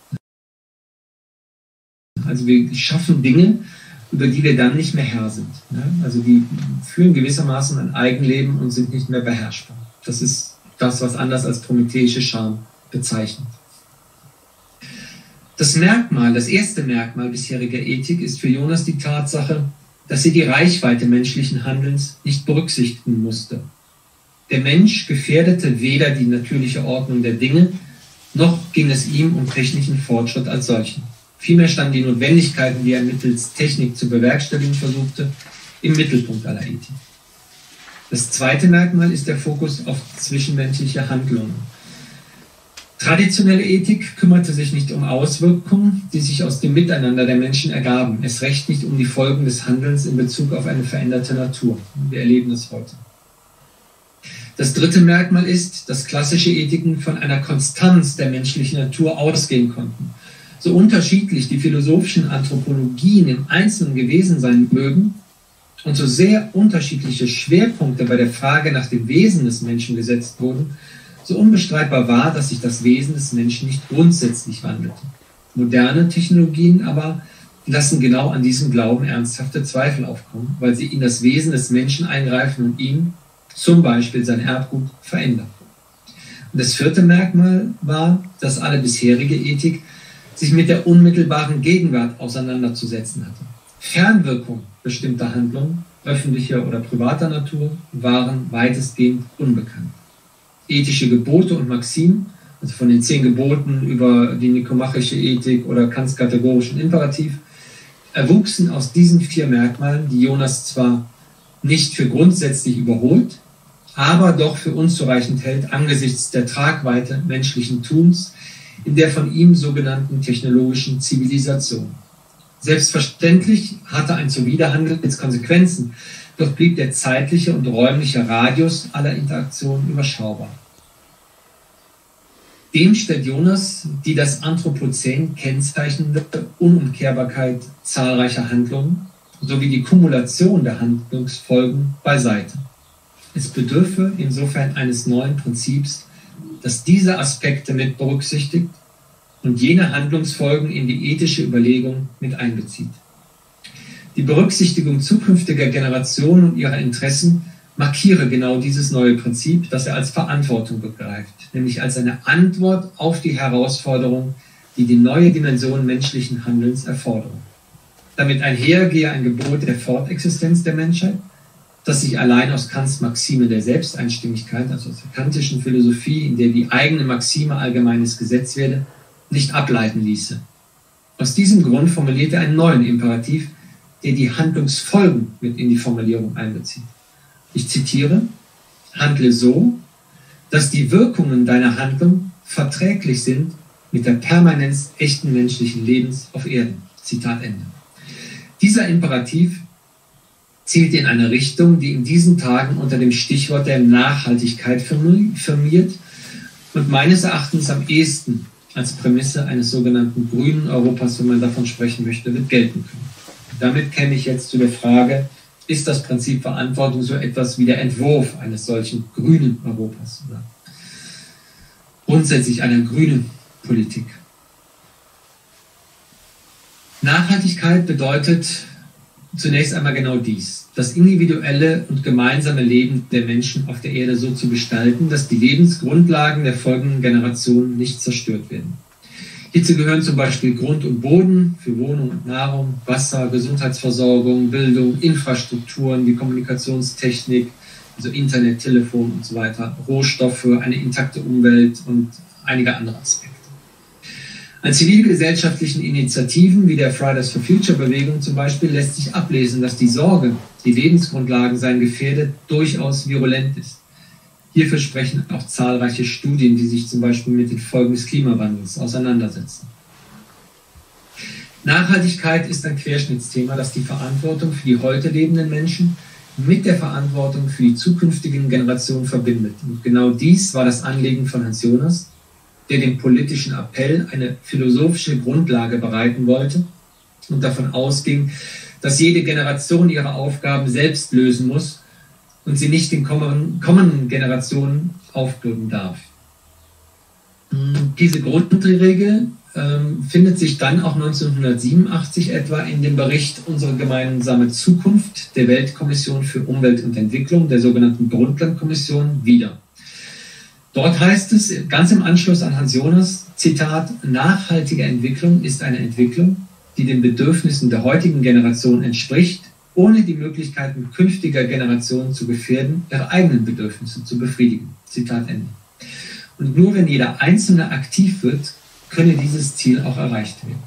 Also wir schaffen Dinge, über die wir dann nicht mehr Herr sind. Also die führen gewissermaßen ein Eigenleben und sind nicht mehr beherrschbar. Das ist das, was Anders als prometheische Scham bezeichnet. Das erste Merkmal bisheriger Ethik ist für Jonas die Tatsache, dass sie die Reichweite menschlichen Handelns nicht berücksichtigen musste. Der Mensch gefährdete weder die natürliche Ordnung der Dinge, noch ging es ihm um technischen Fortschritt als solchen. Vielmehr standen die Notwendigkeiten, die er mittels Technik zu bewerkstelligen versuchte, im Mittelpunkt aller Ethik. Das zweite Merkmal ist der Fokus auf zwischenmenschliche Handlungen. Traditionelle Ethik kümmerte sich nicht um Auswirkungen, die sich aus dem Miteinander der Menschen ergaben, erst recht nicht um die Folgen des Handelns in Bezug auf eine veränderte Natur. Wir erleben das heute. Das dritte Merkmal ist, dass klassische Ethiken von einer Konstanz der menschlichen Natur ausgehen konnten. So unterschiedlich die philosophischen Anthropologien im Einzelnen gewesen sein mögen und so sehr unterschiedliche Schwerpunkte bei der Frage nach dem Wesen des Menschen gesetzt wurden, so unbestreitbar war, dass sich das Wesen des Menschen nicht grundsätzlich wandelte. Moderne Technologien aber lassen genau an diesem Glauben ernsthafte Zweifel aufkommen, weil sie in das Wesen des Menschen eingreifen und ihn, zum Beispiel sein Erbgut, verändern. Und das vierte Merkmal war, dass alle bisherige Ethik sich mit der unmittelbaren Gegenwart auseinanderzusetzen hatte. Fernwirkungen bestimmter Handlungen, öffentlicher oder privater Natur, waren weitestgehend unbekannt. Ethische Gebote und Maximen, also von den 10 Geboten über die nikomachische Ethik oder Kants kategorischen Imperativ, erwuchsen aus diesen 4 Merkmalen, die Jonas zwar nicht für grundsätzlich überholt, aber doch für unzureichend hält angesichts der Tragweite menschlichen Tuns in der von ihm sogenannten technologischen Zivilisation. Selbstverständlich hatte ein Zuwiderhandeln jetzt Konsequenzen, doch blieb der zeitliche und räumliche Radius aller Interaktionen überschaubar. Dem stellt Jonas die das Anthropozän kennzeichnende Unumkehrbarkeit zahlreicher Handlungen sowie die Kumulation der Handlungsfolgen beiseite. Es bedürfe insofern eines neuen Prinzips, das diese Aspekte mit berücksichtigt und jene Handlungsfolgen in die ethische Überlegung mit einbezieht. Die Berücksichtigung zukünftiger Generationen und ihrer Interessen markiere genau dieses neue Prinzip, das er als Verantwortung begreift, nämlich als eine Antwort auf die Herausforderung, die die neue Dimension menschlichen Handelns erfordern. Damit einhergehe ein Gebot der Fortexistenz der Menschheit, das sich allein aus Kants Maxime der Selbsteinstimmigkeit, also aus der kantischen Philosophie, in der die eigene Maxime allgemeines Gesetz werde, nicht ableiten ließe. Aus diesem Grund formuliert er einen neuen Imperativ, der die Handlungsfolgen mit in die Formulierung einbezieht. Ich zitiere: Handle so, dass die Wirkungen deiner Handlung verträglich sind mit der Permanenz echten menschlichen Lebens auf Erden. Zitat Ende. Dieser Imperativ zielt in eine Richtung, die in diesen Tagen unter dem Stichwort der Nachhaltigkeit firmiert und meines Erachtens am ehesten als Prämisse eines sogenannten grünen Europas, wenn man davon sprechen möchte, wird gelten können. Damit käme ich jetzt zu der Frage, ist das Prinzip Verantwortung so etwas wie der Entwurf eines solchen grünen Europas oder grundsätzlich einer grünen Politik? Nachhaltigkeit bedeutet zunächst einmal genau dies: das individuelle und gemeinsame Leben der Menschen auf der Erde so zu gestalten, dass die Lebensgrundlagen der folgenden Generationen nicht zerstört werden. Hierzu gehören zum Beispiel Grund und Boden für Wohnung und Nahrung, Wasser, Gesundheitsversorgung, Bildung, Infrastrukturen, die Kommunikationstechnik, also Internet, Telefon und so weiter, Rohstoffe, eine intakte Umwelt und einige andere Aspekte. An zivilgesellschaftlichen Initiativen wie der Fridays for Future Bewegung zum Beispiel lässt sich ablesen, dass die Sorge, die Lebensgrundlagen seien gefährdet, durchaus virulent ist. Hierfür sprechen auch zahlreiche Studien, die sich zum Beispiel mit den Folgen des Klimawandels auseinandersetzen. Nachhaltigkeit ist ein Querschnittsthema, das die Verantwortung für die heute lebenden Menschen mit der Verantwortung für die zukünftigen Generationen verbindet. Und genau dies war das Anliegen von Hans Jonas, der dem politischen Appell eine philosophische Grundlage bereiten wollte und davon ausging, dass jede Generation ihre Aufgaben selbst lösen muss und sie nicht den kommenden Generationen aufbürden darf. Diese Grundregel findet sich dann auch 1987 etwa in dem Bericht Unsere gemeinsame Zukunft der Weltkommission für Umwelt und Entwicklung, der sogenannten Brundtland-Kommission, wieder. Dort heißt es, ganz im Anschluss an Hans Jonas, Zitat: Nachhaltige Entwicklung ist eine Entwicklung, die den Bedürfnissen der heutigen Generation entspricht ohne die Möglichkeiten künftiger Generationen zu gefährden, ihre eigenen Bedürfnisse zu befriedigen. Zitat Ende. Und nur wenn jeder Einzelne aktiv wird, könne dieses Ziel auch erreicht werden.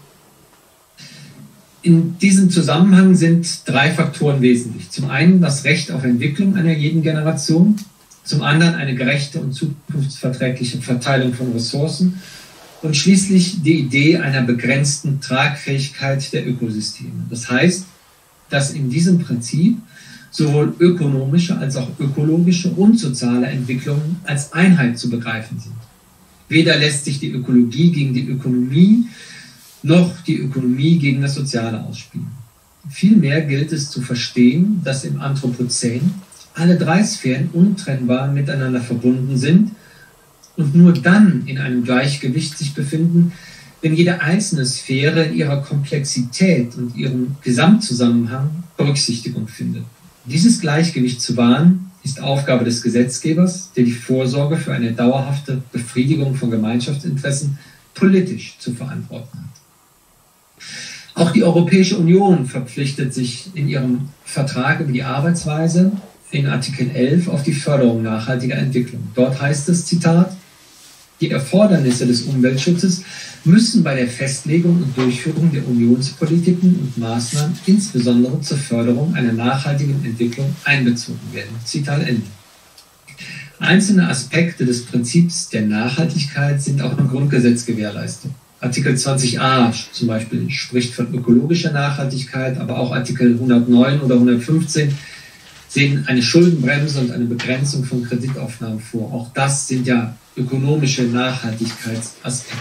In diesem Zusammenhang sind 3 Faktoren wesentlich. Zum einen das Recht auf Entwicklung einer jeden Generation, zum anderen eine gerechte und zukunftsverträgliche Verteilung von Ressourcen und schließlich die Idee einer begrenzten Tragfähigkeit der Ökosysteme. Das heißt, dass in diesem Prinzip sowohl ökonomische als auch ökologische und soziale Entwicklungen als Einheit zu begreifen sind. Weder lässt sich die Ökologie gegen die Ökonomie noch die Ökonomie gegen das Soziale ausspielen. Vielmehr gilt es zu verstehen, dass im Anthropozän alle 3 Sphären untrennbar miteinander verbunden sind und nur dann in einem Gleichgewicht sich befinden, wenn jede einzelne Sphäre in ihrer Komplexität und ihrem Gesamtzusammenhang Berücksichtigung findet. Dieses Gleichgewicht zu wahren, ist Aufgabe des Gesetzgebers, der die Vorsorge für eine dauerhafte Befriedigung von Gemeinschaftsinteressen politisch zu verantworten hat. Auch die Europäische Union verpflichtet sich in ihrem Vertrag über die Arbeitsweise in Artikel 11 auf die Förderung nachhaltiger Entwicklung. Dort heißt es, Zitat, die Erfordernisse des Umweltschutzes müssen bei der Festlegung und Durchführung der Unionspolitiken und Maßnahmen insbesondere zur Förderung einer nachhaltigen Entwicklung einbezogen werden. Zitat Ende. Einzelne Aspekte des Prinzips der Nachhaltigkeit sind auch im Grundgesetz gewährleistet. Artikel 20a zum Beispiel spricht von ökologischer Nachhaltigkeit, aber auch Artikel 109 oder 115 sehen eine Schuldenbremse und eine Begrenzung von Kreditaufnahmen vor. Auch das sind ja ökonomische Nachhaltigkeitsaspekte.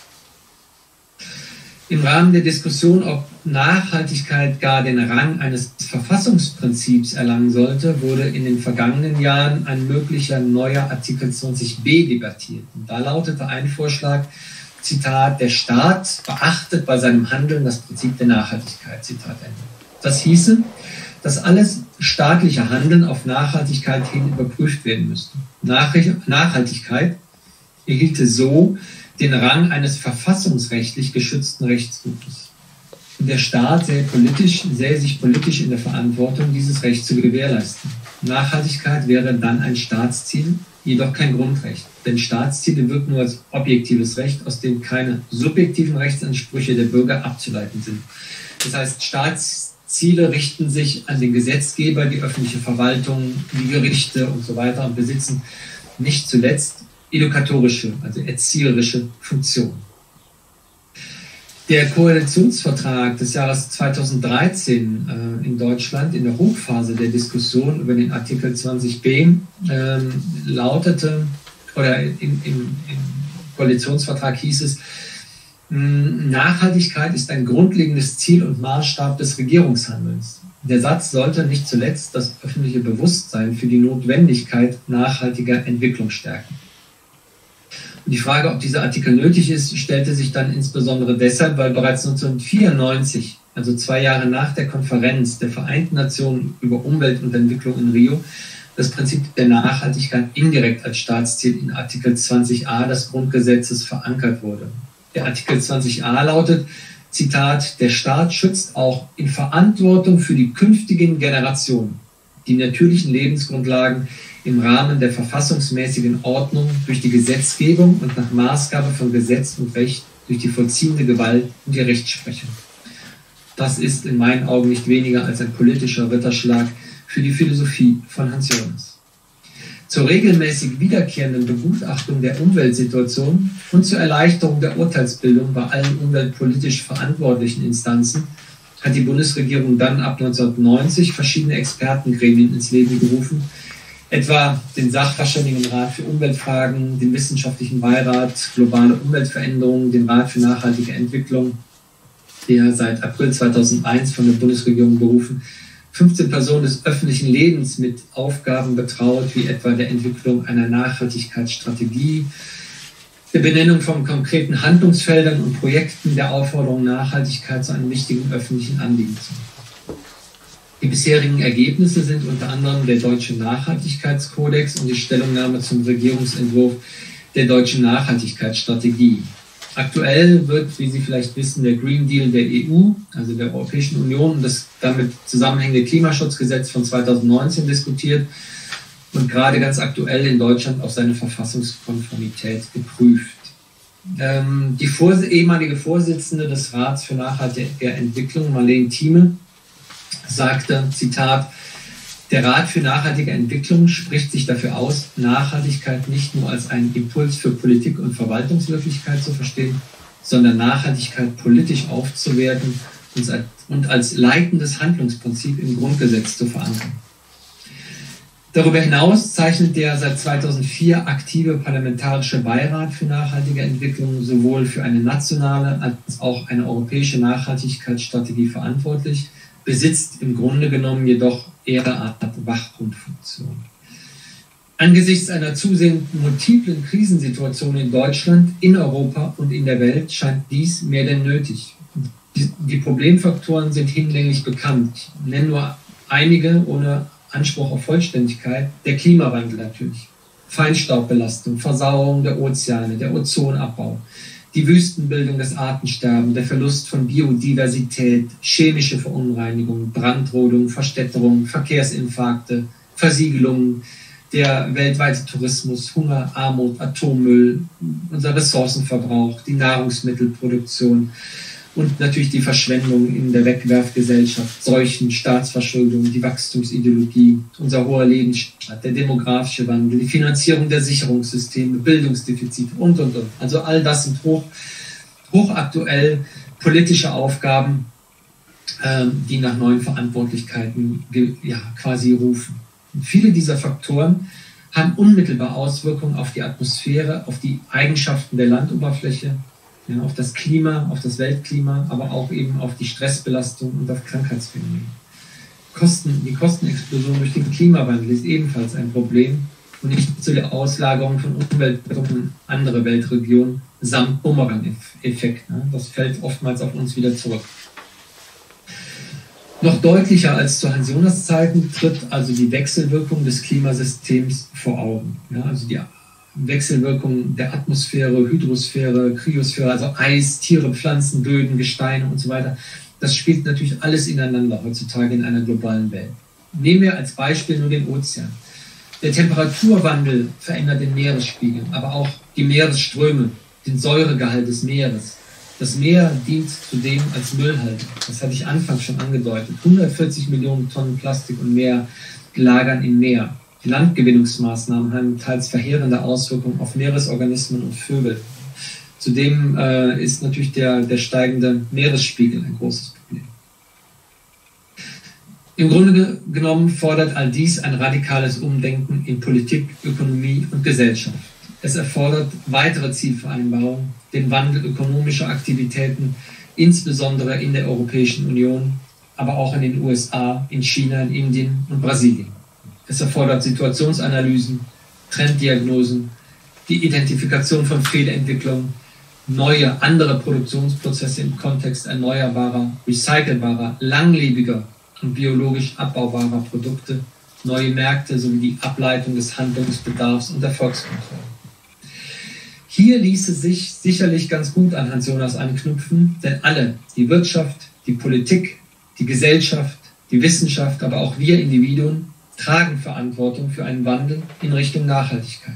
Im Rahmen der Diskussion, ob Nachhaltigkeit gar den Rang eines Verfassungsprinzips erlangen sollte, wurde in den vergangenen Jahren ein möglicher neuer Artikel 20b debattiert. Und da lautete ein Vorschlag, Zitat, der Staat beachtet bei seinem Handeln das Prinzip der Nachhaltigkeit. Zitat Ende. Das hieße, dass alles staatliche Handeln auf Nachhaltigkeit hin überprüft werden müsste. Nachhaltigkeit erhielte so den Rang eines verfassungsrechtlich geschützten Rechtsgutes. Und der Staat sähe sich politisch in der Verantwortung, dieses Recht zu gewährleisten. Nachhaltigkeit wäre dann ein Staatsziel, jedoch kein Grundrecht. Denn Staatsziele wirken nur als objektives Recht, aus dem keine subjektiven Rechtsansprüche der Bürger abzuleiten sind. Das heißt, Staatsziele richten sich an den Gesetzgeber, die öffentliche Verwaltung, die Gerichte und so weiter und besitzen nicht zuletzt edukatorische, also erzieherische Funktion. Der Koalitionsvertrag des Jahres 2013 in Deutschland in der Hochphase der Diskussion über den Artikel 20b lautete, oder im Koalitionsvertrag hieß es, Nachhaltigkeit ist ein grundlegendes Ziel und Maßstab des Regierungshandelns. Der Satz sollte nicht zuletzt das öffentliche Bewusstsein für die Notwendigkeit nachhaltiger Entwicklung stärken. Und die Frage, ob dieser Artikel nötig ist, stellte sich dann insbesondere deshalb, weil bereits 1994, also 2 Jahre nach der Konferenz der Vereinten Nationen über Umwelt und Entwicklung in Rio, das Prinzip der Nachhaltigkeit indirekt als Staatsziel in Artikel 20a des Grundgesetzes verankert wurde. Der Artikel 20a lautet, Zitat, der Staat schützt auch in Verantwortung für die künftigen Generationen die natürlichen Lebensgrundlagen im Rahmen der verfassungsmäßigen Ordnung durch die Gesetzgebung und nach Maßgabe von Gesetz und Recht durch die vollziehende Gewalt und die Rechtsprechung. Das ist in meinen Augen nicht weniger als ein politischer Ritterschlag für die Philosophie von Hans Jonas. Zur regelmäßig wiederkehrenden Begutachtung der Umweltsituation und zur Erleichterung der Urteilsbildung bei allen umweltpolitisch verantwortlichen Instanzen hat die Bundesregierung dann ab 1990 verschiedene Expertengremien ins Leben gerufen, etwa den Sachverständigenrat für Umweltfragen, den Wissenschaftlichen Beirat Globale Umweltveränderungen, den Rat für nachhaltige Entwicklung, der seit April 2001 von der Bundesregierung berufen 15 Personen des öffentlichen Lebens mit Aufgaben betraut, wie etwa der Entwicklung einer Nachhaltigkeitsstrategie, der Benennung von konkreten Handlungsfeldern und Projekten, der Aufforderung, Nachhaltigkeit zu einem wichtigen öffentlichen Anliegen zu machen. Die bisherigen Ergebnisse sind unter anderem der Deutsche Nachhaltigkeitskodex und die Stellungnahme zum Regierungsentwurf der Deutschen Nachhaltigkeitsstrategie. Aktuell wird, wie Sie vielleicht wissen, der Green Deal der EU, also der Europäischen Union, und das damit zusammenhängende Klimaschutzgesetz von 2019 diskutiert und gerade ganz aktuell in Deutschland auf seine Verfassungskonformität geprüft. Die ehemalige Vorsitzende des Rats für nachhaltige Entwicklung, Marlene Thieme, sagte, Zitat, der Rat für nachhaltige Entwicklung spricht sich dafür aus, Nachhaltigkeit nicht nur als einen Impuls für Politik und Verwaltungswirklichkeit zu verstehen, sondern Nachhaltigkeit politisch aufzuwerten und als leitendes Handlungsprinzip im Grundgesetz zu verankern. Darüber hinaus zeichnet der seit 2004 aktive Parlamentarische Beirat für nachhaltige Entwicklung sowohl für eine nationale als auch eine europäische Nachhaltigkeitsstrategie verantwortlich, besitzt im Grunde genommen jedoch eher eine Art Wachgrundfunktion. Angesichts einer zusehend multiplen Krisensituation in Deutschland, in Europa und in der Welt scheint dies mehr denn nötig. Die Problemfaktoren sind hinlänglich bekannt. Ich nenne nur einige ohne Anspruch auf Vollständigkeit. Der Klimawandel natürlich, Feinstaubbelastung, Versauerung der Ozeane, der Ozonabbau, die Wüstenbildung, das Artensterben, der Verlust von Biodiversität, chemische Verunreinigung, Brandrodung, Verstädterung, Verkehrsinfarkte, Versiegelungen, der weltweite Tourismus, Hunger, Armut, Atommüll, unser Ressourcenverbrauch, die Nahrungsmittelproduktion und natürlich die Verschwendung in der Wegwerfgesellschaft, Seuchen, Staatsverschuldung, die Wachstumsideologie, unser hoher Lebensstandard, der demografische Wandel, die Finanzierung der Sicherungssysteme, Bildungsdefizite und. Also all das sind hochaktuell politische Aufgaben, die nach neuen Verantwortlichkeiten quasi rufen. Und viele dieser Faktoren haben unmittelbar Auswirkungen auf die Atmosphäre, auf die Eigenschaften der Landoberfläche, auf das Klima, auf das Weltklima, aber auch eben auf die Stressbelastung und auf Krankheitsphänomene. Die Kostenexplosion durch den Klimawandel ist ebenfalls ein Problem und nicht zu der Auslagerung von Umweltbedingungen in andere Weltregionen samt Bumerang-Effekt. Das fällt oftmals auf uns wieder zurück. Noch deutlicher als zu Hans-Jonas-Zeiten tritt also die Wechselwirkung des Klimasystems vor Augen. Also die Wechselwirkung der Atmosphäre, Hydrosphäre, Kryosphäre, also Eis, Tiere, Pflanzen, Böden, Gesteine und so weiter. Das spielt natürlich alles ineinander heutzutage in einer globalen Welt. Nehmen wir als Beispiel nur den Ozean. Der Temperaturwandel verändert den Meeresspiegel, aber auch die Meeresströme, den Säuregehalt des Meeres. Das Meer dient zudem als Müllhalde. Das hatte ich anfangs schon angedeutet. 140 Millionen Tonnen Plastik und mehr lagern im Meer. Die Landgewinnungsmaßnahmen haben teils verheerende Auswirkungen auf Meeresorganismen und Vögel. Zudem ist natürlich der steigende Meeresspiegel ein großes Problem. Im Grunde genommen fordert all dies ein radikales Umdenken in Politik, Ökonomie und Gesellschaft. Es erfordert weitere Zielvereinbarungen, den Wandel ökonomischer Aktivitäten, insbesondere in der Europäischen Union, aber auch in den USA, in China, in Indien und Brasilien. Es erfordert Situationsanalysen, Trenddiagnosen, die Identifikation von Fehlentwicklungen, neue, andere Produktionsprozesse im Kontext erneuerbarer, recycelbarer, langlebiger und biologisch abbaubarer Produkte, neue Märkte sowie die Ableitung des Handlungsbedarfs und Erfolgskontrolle. Hier ließe sich sicherlich ganz gut an Hans-Jonas anknüpfen, denn alle, die Wirtschaft, die Politik, die Gesellschaft, die Wissenschaft, aber auch wir Individuen, tragen Verantwortung für einen Wandel in Richtung Nachhaltigkeit.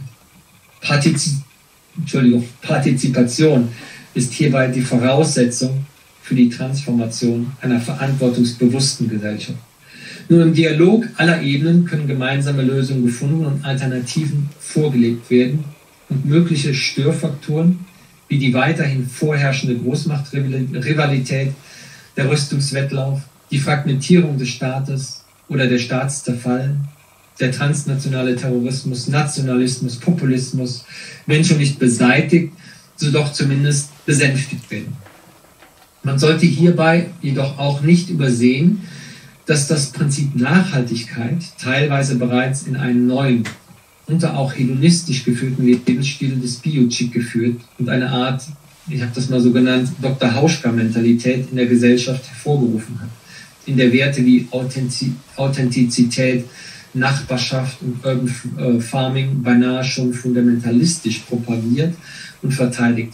Partizipation ist hierbei die Voraussetzung für die Transformation einer verantwortungsbewussten Gesellschaft. Nur im Dialog aller Ebenen können gemeinsame Lösungen gefunden und Alternativen vorgelegt werden und mögliche Störfaktoren wie die weiterhin vorherrschende Großmachtrivalität, der Rüstungswettlauf, die Fragmentierung des Staates oder der Staatszerfall, der transnationale Terrorismus, Nationalismus, Populismus, wenn schon nicht beseitigt, so doch zumindest besänftigt werden. Man sollte hierbei jedoch auch nicht übersehen, dass das Prinzip Nachhaltigkeit teilweise bereits in einen neuen, unter auch hedonistisch geführten Lebensstil des Biochic geführt und eine Art, ich habe das mal so genannt, Dr. Hauschka-Mentalität in der Gesellschaft hervorgerufen hat, in der Werte wie Authentizität, Nachbarschaft und Urban Farming beinahe schon fundamentalistisch propagiert und verteidigt werden.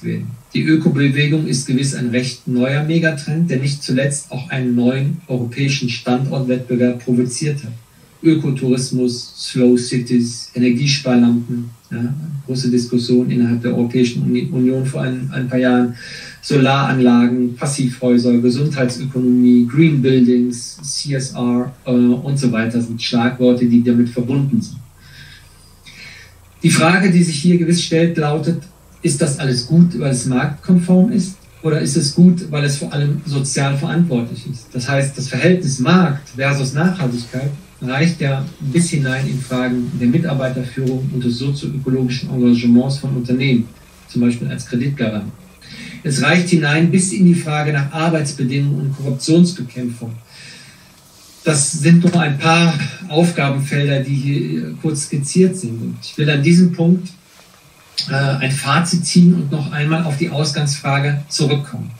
Die Ökobewegung ist gewiss ein recht neuer Megatrend, der nicht zuletzt auch einen neuen europäischen Standortwettbewerb provoziert hat. Ökotourismus, Slow Cities, Energiesparlampen, ja, große Diskussion innerhalb der Europäischen Union vor ein paar Jahren, Solaranlagen, Passivhäuser, Gesundheitsökonomie, Green Buildings, CSR und so weiter sind Schlagworte, die damit verbunden sind. Die Frage, die sich hier gewiss stellt, lautet: Ist das alles gut, weil es marktkonform ist, oder ist es gut, weil es vor allem sozial verantwortlich ist? Das heißt, das Verhältnis Markt versus Nachhaltigkeit reicht ja bis hinein in Fragen der Mitarbeiterführung und des sozioökologischen Engagements von Unternehmen, zum Beispiel als Kreditgarant. Es reicht hinein bis in die Frage nach Arbeitsbedingungen und Korruptionsbekämpfung. Das sind nur ein paar Aufgabenfelder, die hier kurz skizziert sind. Und ich will an diesem Punkt ein Fazit ziehen und noch einmal auf die Ausgangsfrage zurückkommen.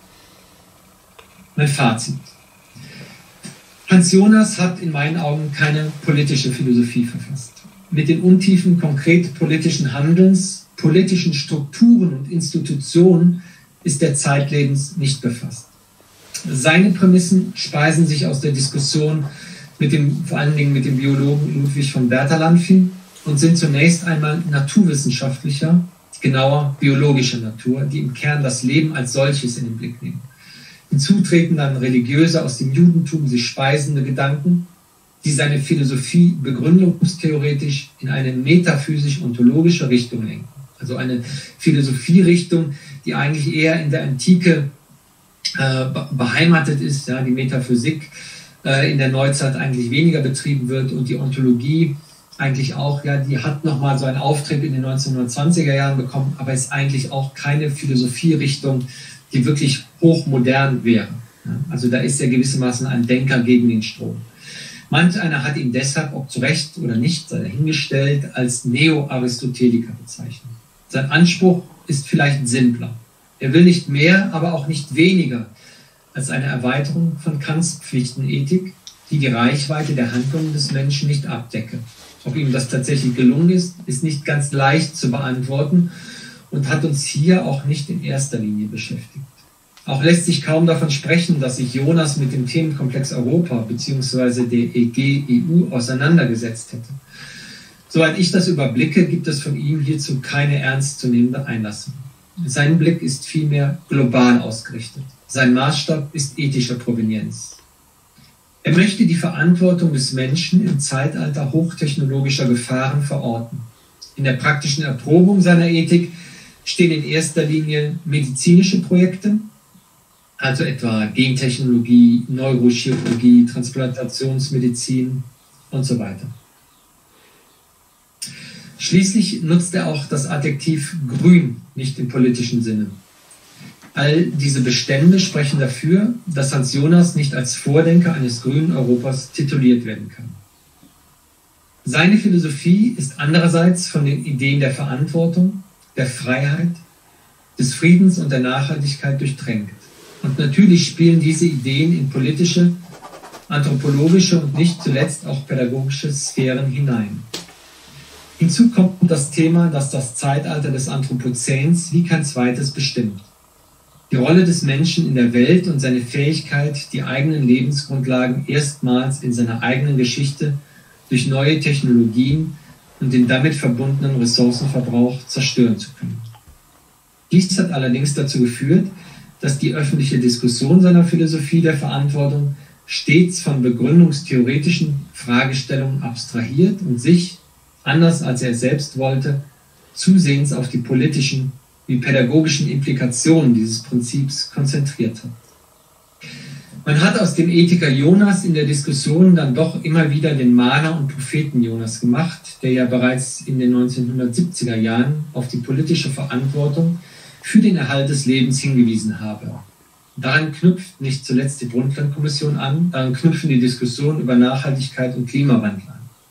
Mein Fazit. Hans Jonas hat in meinen Augen keine politische Philosophie verfasst. Mit den Untiefen konkret politischen Handelns, politischen Strukturen und Institutionen ist er zeitlebens nicht befasst. Seine Prämissen speisen sich aus der Diskussion vor allen Dingen mit dem Biologen Ludwig von Bertalanffy und sind zunächst einmal naturwissenschaftlicher, genauer biologischer Natur, die im Kern das Leben als solches in den Blick nehmen. Hinzu treten dann religiöse, aus dem Judentum sich speisende Gedanken, die seine Philosophie begründungstheoretisch in eine metaphysisch-ontologische Richtung lenken. Also eine Philosophierichtung, die eigentlich eher in der Antike beheimatet ist, ja, die Metaphysik in der Neuzeit eigentlich weniger betrieben wird und die Ontologie eigentlich auch, ja, die hat nochmal so einen Auftrieb in den 1920er Jahren bekommen, aber ist eigentlich auch keine Philosophierichtung, die wirklich hochmodern wäre. Ja, also da ist er gewissermaßen ein Denker gegen den Strom. Manch einer hat ihn deshalb, ob zu Recht oder nicht, sei dahingestellt, als Neo-Aristoteliker bezeichnet. Sein Anspruch ist vielleicht simpler. Er will nicht mehr, aber auch nicht weniger als eine Erweiterung von Kants Pflichtenethik, die die Reichweite der Handlungen des Menschen nicht abdecke. Ob ihm das tatsächlich gelungen ist, ist nicht ganz leicht zu beantworten und hat uns hier auch nicht in erster Linie beschäftigt. Auch lässt sich kaum davon sprechen, dass sich Jonas mit dem Themenkomplex Europa bzw. der EG-EU auseinandergesetzt hätte. Soweit ich das überblicke, gibt es von ihm hierzu keine ernstzunehmende Einlassung. Sein Blick ist vielmehr global ausgerichtet. Sein Maßstab ist ethischer Provenienz. Er möchte die Verantwortung des Menschen im Zeitalter hochtechnologischer Gefahren verorten. In der praktischen Erprobung seiner Ethik stehen in erster Linie medizinische Projekte, also etwa Gentechnologie, Neurochirurgie, Transplantationsmedizin und so weiter. Schließlich nutzt er auch das Adjektiv grün, nicht im politischen Sinne. All diese Bestände sprechen dafür, dass Hans Jonas nicht als Vordenker eines grünen Europas tituliert werden kann. Seine Philosophie ist andererseits von den Ideen der Verantwortung, der Freiheit, des Friedens und der Nachhaltigkeit durchtränkt. Und natürlich spielen diese Ideen in politische, anthropologische und nicht zuletzt auch pädagogische Sphären hinein. Hinzu kommt das Thema, das das Zeitalter des Anthropozäns wie kein zweites bestimmt. Die Rolle des Menschen in der Welt und seine Fähigkeit, die eigenen Lebensgrundlagen erstmals in seiner eigenen Geschichte durch neue Technologien und den damit verbundenen Ressourcenverbrauch zerstören zu können. Dies hat allerdings dazu geführt, dass die öffentliche Diskussion seiner Philosophie der Verantwortung stets von begründungstheoretischen Fragestellungen abstrahiert und sich, anders als er es selbst wollte, zusehends auf die politischen wie pädagogischen Implikationen dieses Prinzips konzentriert hat. Man hat aus dem Ethiker Jonas in der Diskussion dann doch immer wieder den Mahner und Propheten Jonas gemacht, der ja bereits in den 1970er Jahren auf die politische Verantwortung für den Erhalt des Lebens hingewiesen habe. Daran knüpft nicht zuletzt die Brundtland-Kommission an, daran knüpfen die Diskussionen über Nachhaltigkeit und Klimawandel an.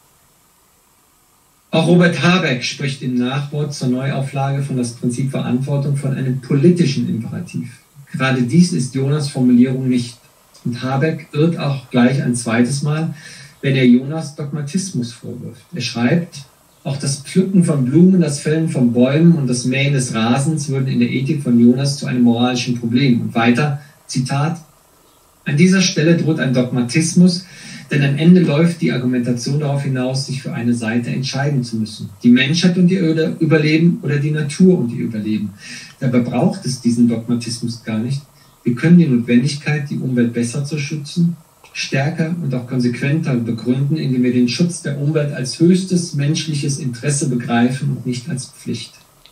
Auch Robert Habeck spricht im Nachwort zur Neuauflage von das Prinzip Verantwortung von einem politischen Imperativ. Gerade dies ist Jonas' Formulierung nicht. Und Habeck irrt auch gleich ein zweites Mal, wenn er Jonas Dogmatismus vorwirft. Er schreibt, Auch das Pflücken von Blumen, das Fällen von Bäumen und das Mähen des Rasens würden in der Ethik von Jonas zu einem moralischen Problem. Und weiter, Zitat, an dieser Stelle droht ein Dogmatismus, denn am Ende läuft die Argumentation darauf hinaus, sich für eine Seite entscheiden zu müssen. Die Menschheit und ihr Überleben oder die Natur und ihr Überleben. Dabei braucht es diesen Dogmatismus gar nicht. Wir können die Notwendigkeit, die Umwelt besser zu schützen, stärker und auch konsequenter begründen, indem wir den Schutz der Umwelt als höchstes menschliches Interesse begreifen und nicht als Pflicht.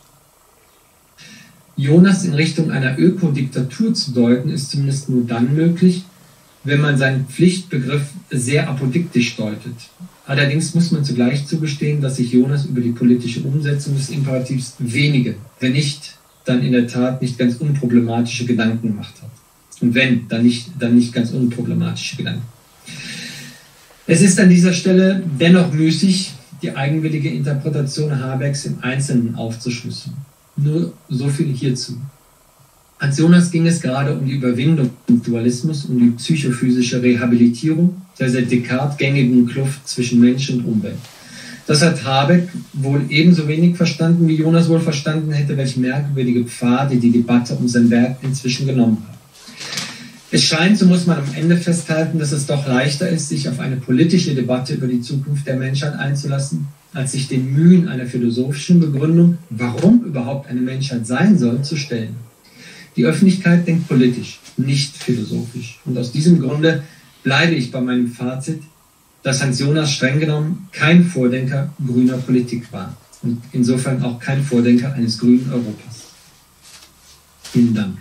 Jonas in Richtung einer Ökodiktatur zu deuten, ist zumindest nur dann möglich, wenn man seinen Pflichtbegriff sehr apodiktisch deutet. Allerdings muss man zugleich zugestehen, dass sich Jonas über die politische Umsetzung des Imperativs wenige, wenn nicht, dann in der Tat nicht ganz unproblematische Gedanken gemacht hat. Und wenn, dann nicht ganz unproblematische Gedanken. Es ist an dieser Stelle dennoch müßig, die eigenwillige Interpretation Habecks im Einzelnen aufzuschlüsseln. Nur so viel hierzu. Hans Jonas ging es gerade um die Überwindung des Dualismus, um die psychophysische Rehabilitierung der seit Descartes gängigen Kluft zwischen Mensch und Umwelt. Das hat Habeck wohl ebenso wenig verstanden, wie Jonas wohl verstanden hätte, welche merkwürdige Pfade die Debatte um sein Werk inzwischen genommen hat. Es scheint, so muss man am Ende festhalten, dass es doch leichter ist, sich auf eine politische Debatte über die Zukunft der Menschheit einzulassen, als sich den Mühen einer philosophischen Begründung, warum überhaupt eine Menschheit sein soll, zu stellen. Die Öffentlichkeit denkt politisch, nicht philosophisch. Und aus diesem Grunde bleibe ich bei meinem Fazit, dass Hans Jonas streng genommen kein Vordenker grüner Politik war und insofern auch kein Vordenker eines grünen Europas. Vielen Dank.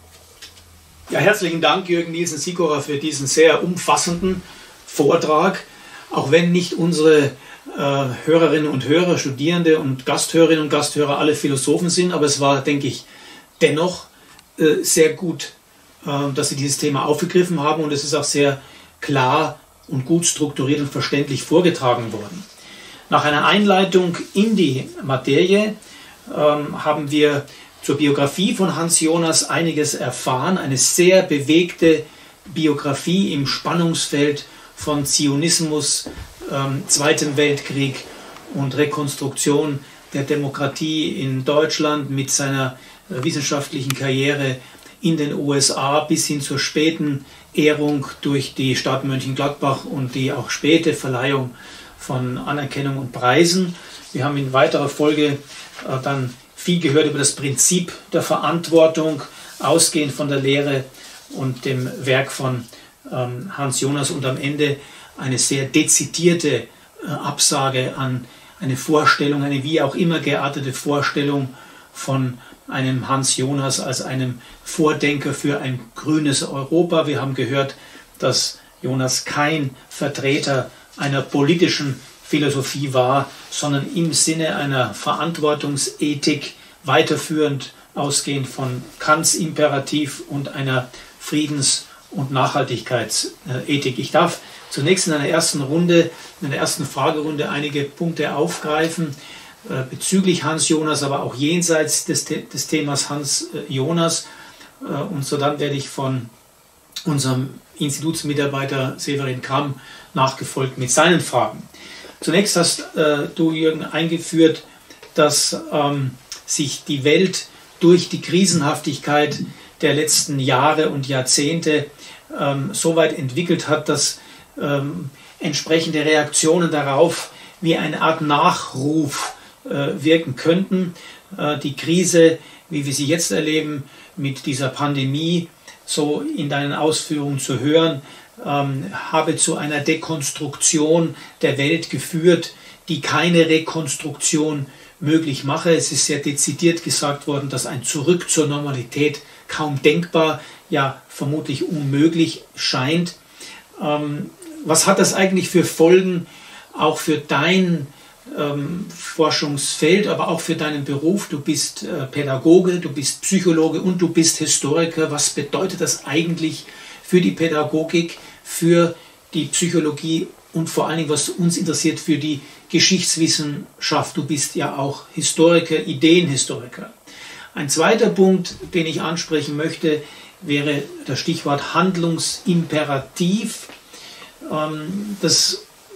Ja, herzlichen Dank, Jürgen Nielsen-Sikorer, für diesen sehr umfassenden Vortrag. Auch wenn nicht unsere Hörerinnen und Hörer, Studierende und Gasthörerinnen und Gasthörer alle Philosophen sind, aber es war, denke ich, dennoch sehr gut, dass Sie dieses Thema aufgegriffen haben, und es ist auch sehr klar und gut strukturiert und verständlich vorgetragen worden. Nach einer Einleitung in die Materie haben wir zur Biografie von Hans Jonas einiges erfahren. Eine sehr bewegte Biografie im Spannungsfeld von Zionismus, Zweiten Weltkrieg und Rekonstruktion der Demokratie in Deutschland mit seiner wissenschaftlichen Karriere in den USA bis hin zur späten Ehrung durch die Stadt Mönchengladbach und die auch späte Verleihung von Anerkennung und Preisen. Wir haben in weiterer Folge dann viel gehört über das Prinzip der Verantwortung, ausgehend von der Lehre und dem Werk von Hans Jonas, und am Ende eine sehr dezidierte Absage an eine Vorstellung, eine wie auch immer geartete Vorstellung von einem Hans Jonas als einem Vordenker für ein grünes Europa. Wir haben gehört, dass Jonas kein Vertreter einer politischen Philosophie war, sondern im Sinne einer Verantwortungsethik, weiterführend ausgehend von Kants Imperativ und einer Friedens- und Nachhaltigkeitsethik. Ich darf zunächst in einer ersten Fragerunde einige Punkte aufgreifen bezüglich Hans Jonas, aber auch jenseits des Themas Hans Jonas. Und sodann werde ich von unserem Institutsmitarbeiter Severin Kramm nachgefolgt mit seinen Fragen. Zunächst hast du, Jürgen, eingeführt, dass sich die Welt durch die Krisenhaftigkeit der letzten Jahre und Jahrzehnte so weit entwickelt hat, dass entsprechende Reaktionen darauf wie eine Art Nachruf wirken könnten. Die Krise, wie wir sie jetzt erleben, mit dieser Pandemie, so in deinen Ausführungen zu hören, habe zu einer Dekonstruktion der Welt geführt, die keine Rekonstruktion möglich mache. Es ist sehr dezidiert gesagt worden, dass ein Zurück zur Normalität kaum denkbar, ja vermutlich unmöglich scheint. Was hat das eigentlich für Folgen auch für dein Forschungsfeld, aber auch für deinen Beruf? Du bist Pädagoge, du bist Psychologe und du bist Historiker. Was bedeutet das eigentlich für die Pädagogik, für die Psychologie und vor allen Dingen, was uns interessiert, für die Geschichtswissenschaft? Du bist ja auch Historiker, Ideenhistoriker. Ein zweiter Punkt, den ich ansprechen möchte, wäre das Stichwort Handlungsimperativ. Das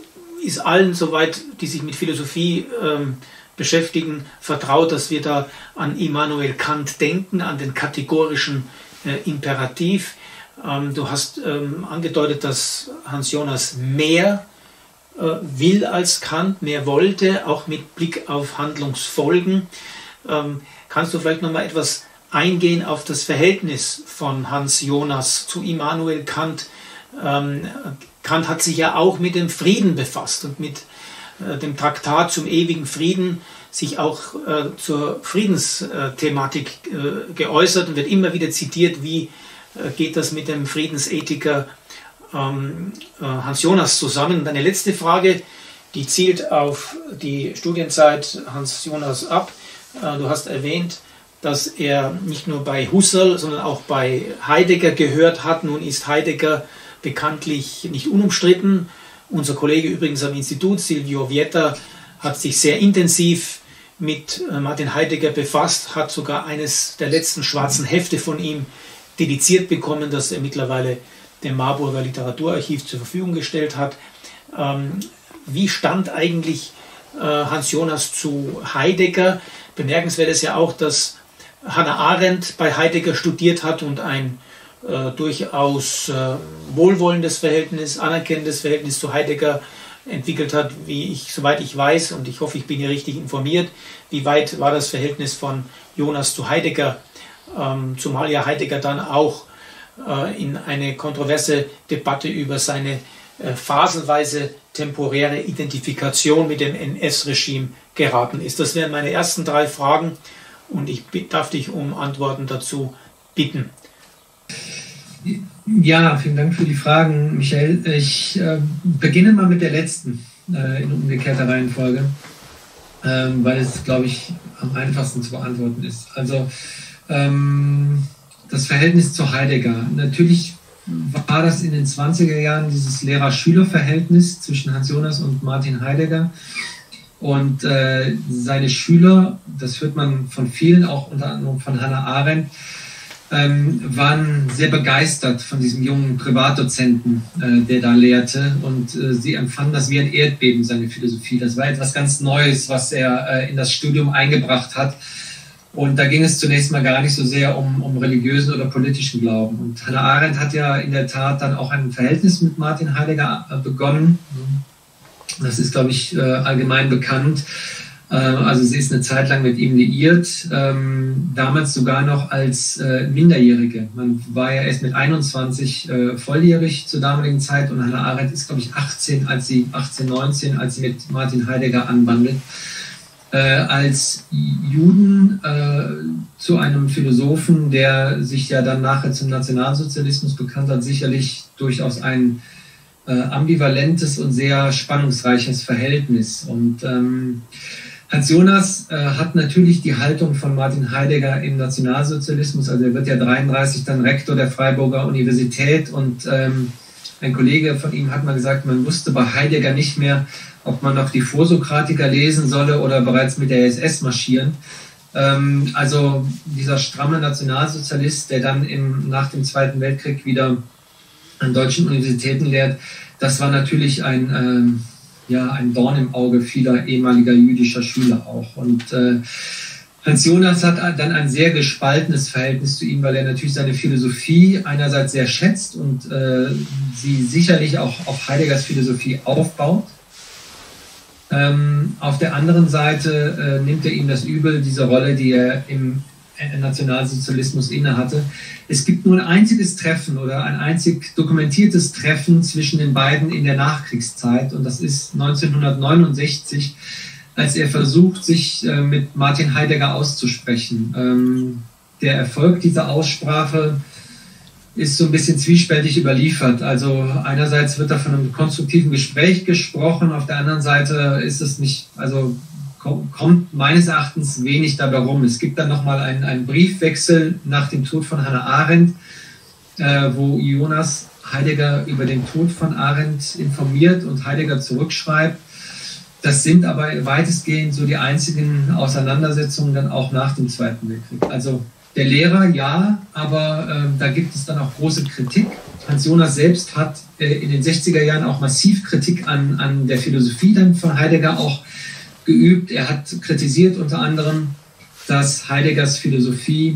ist allen soweit, die sich mit Philosophie beschäftigen, vertraut, dass wir da an Immanuel Kant denken, an den kategorischen Imperativ. Du hast angedeutet, dass Hans Jonas mehr will als Kant, mehr wollte, auch mit Blick auf Handlungsfolgen. Kannst du vielleicht noch mal etwas eingehen auf das Verhältnis von Hans Jonas zu Immanuel Kant? Kant hat sich ja auch mit dem Frieden befasst und mit dem Traktat zum ewigen Frieden sich auch zur Friedensthematik geäußert und wird immer wieder zitiert, wie geht das mit dem Friedensethiker Hans Jonas zusammen. Und eine letzte Frage, die zielt auf die Studienzeit Hans Jonas ab. Du hast erwähnt, dass er nicht nur bei Husserl, sondern auch bei Heidegger gehört hat. Nun ist Heidegger bekanntlich nicht unumstritten. Unser Kollege übrigens am Institut, Silvio Vieta, hat sich sehr intensiv mit Martin Heidegger befasst, hat sogar eines der letzten schwarzen Hefte von ihm dediziert bekommen, das er mittlerweile dem Marburger Literaturarchiv zur Verfügung gestellt hat. Wie stand eigentlich Hans Jonas zu Heidegger? Bemerkenswert ist ja auch, dass Hannah Arendt bei Heidegger studiert hat und ein durchaus wohlwollendes Verhältnis, anerkennendes Verhältnis zu Heidegger entwickelt hat, soweit ich weiß, und ich hoffe, ich bin hier richtig informiert. Wie weit war das Verhältnis von Jonas zu Heidegger, zumal ja Heidegger dann auch in eine kontroverse Debatte über seine phasenweise temporäre Identifikation mit dem NS-Regime geraten ist. Das wären meine ersten 3 Fragen und ich darf dich um Antworten dazu bitten. Ja, vielen Dank für die Fragen, Michael. Ich beginne mal mit der letzten in umgekehrter Reihenfolge, weil es, glaube ich, am einfachsten zu beantworten ist. Also das Verhältnis zu Heidegger. Natürlich war das in den 20er Jahren dieses Lehrer-Schüler-Verhältnis zwischen Hans Jonas und Martin Heidegger. Und seine Schüler, das hört man von vielen, auch unter anderem von Hannah Arendt, waren sehr begeistert von diesem jungen Privatdozenten, der da lehrte. Und sie empfanden das wie ein Erdbeben, seine Philosophie. Das war etwas ganz Neues, was er in das Studium eingebracht hat. Und da ging es zunächst mal gar nicht so sehr um religiösen oder politischen Glauben. Und Hannah Arendt hat ja in der Tat dann auch ein Verhältnis mit Martin Heidegger begonnen. Das ist, glaube ich, allgemein bekannt. Also sie ist eine Zeit lang mit ihm liiert, damals sogar noch als Minderjährige. Man war ja erst mit 21 volljährig zur damaligen Zeit und Hannah Arendt ist, glaube ich, 18, 19, als sie mit Martin Heidegger anbandelt. Als Juden zu einem Philosophen, der sich ja dann nachher zum Nationalsozialismus bekannt hat, sicherlich durchaus ein ambivalentes und sehr spannungsreiches Verhältnis. Und Hans Jonas hat natürlich die Haltung von Martin Heidegger im Nationalsozialismus, also er wird ja 1933 dann Rektor der Freiburger Universität und ein Kollege von ihm hat mal gesagt, man wusste bei Heidegger nicht mehr, ob man noch die Vorsokratiker lesen solle oder bereits mit der SS marschieren. Also dieser stramme Nationalsozialist, der dann nach dem Zweiten Weltkrieg wieder an deutschen Universitäten lehrt, das war natürlich ein Dorn im Auge vieler ehemaliger jüdischer Schüler auch. Und Hans Jonas hat dann ein sehr gespaltenes Verhältnis zu ihm, weil er natürlich seine Philosophie einerseits sehr schätzt und sie sicherlich auch auf Heideggers Philosophie aufbaut. Auf der anderen Seite nimmt er ihm das übel, diese Rolle, die er im Nationalsozialismus innehatte. Es gibt nur ein einziges Treffen oder ein einzig dokumentiertes Treffen zwischen den beiden in der Nachkriegszeit und das ist 1969, als er versucht, sich mit Martin Heidegger auszusprechen. Der Erfolg dieser Aussprache ist so ein bisschen zwiespältig überliefert. Also einerseits wird da von einem konstruktiven Gespräch gesprochen, auf der anderen Seite ist es nicht, also kommt meines Erachtens wenig dabei rum. Es gibt dann nochmal einen Briefwechsel nach dem Tod von Hannah Arendt, wo Jonas Heidegger über den Tod von Arendt informiert und Heidegger zurückschreibt. Das sind aber weitestgehend so die einzigen Auseinandersetzungen dann auch nach dem Zweiten Weltkrieg. Also der Lehrer, ja, aber da gibt es dann auch große Kritik. Hans Jonas selbst hat in den 60er Jahren auch massiv Kritik an der Philosophie dann von Heidegger auch geübt. Er hat kritisiert unter anderem, dass Heideggers Philosophie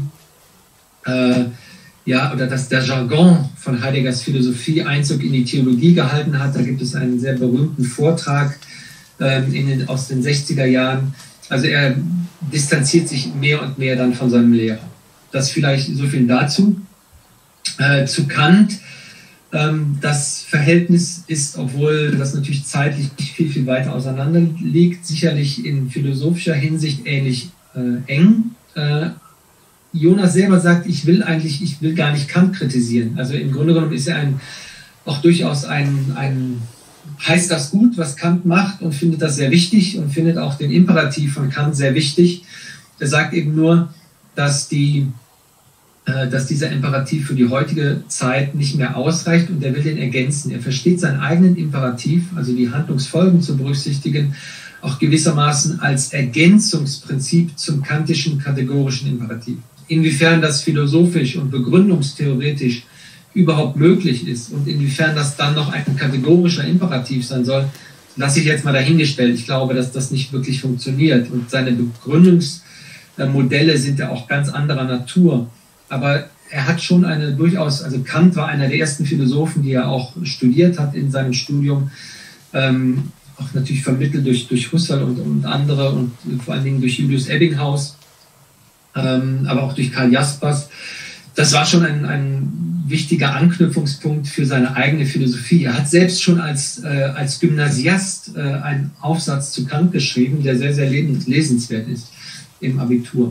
oder dass der Jargon von Heideggers Philosophie Einzug in die Theologie gehalten hat. Da gibt es einen sehr berühmten Vortrag aus den 60er Jahren. Also er distanziert sich mehr und mehr dann von seinem Lehrer. Das vielleicht so viel dazu. Zu Kant. Das Verhältnis ist, obwohl das natürlich zeitlich viel, viel weiter auseinander liegt, sicherlich in philosophischer Hinsicht ähnlich eng. Jonas selber sagt, ich will gar nicht Kant kritisieren. Also im Grunde genommen ist er auch durchaus heißt das gut, was Kant macht, und findet das sehr wichtig und findet auch den Imperativ von Kant sehr wichtig. Er sagt eben nur, dass dieser Imperativ für die heutige Zeit nicht mehr ausreicht, und er will den ergänzen. Er versteht seinen eigenen Imperativ, also die Handlungsfolgen zu berücksichtigen, auch gewissermaßen als Ergänzungsprinzip zum kantischen kategorischen Imperativ. Inwiefern das philosophisch und begründungstheoretisch überhaupt möglich ist und inwiefern das dann noch ein kategorischer Imperativ sein soll, lasse ich jetzt mal dahingestellt. Ich glaube, dass das nicht wirklich funktioniert, und seine Begründungsmodelle sind ja auch ganz anderer Natur. Aber er hat schon also Kant war einer der ersten Philosophen, die er auch studiert hat in seinem Studium, auch natürlich vermittelt durch Husserl und andere und vor allen Dingen durch Julius Ebbinghaus, aber auch durch Karl Jaspers. Das war schon ein wichtiger Anknüpfungspunkt für seine eigene Philosophie. Er hat selbst schon als Gymnasiast einen Aufsatz zu Kant geschrieben, der sehr, sehr lesenswert ist im Abitur.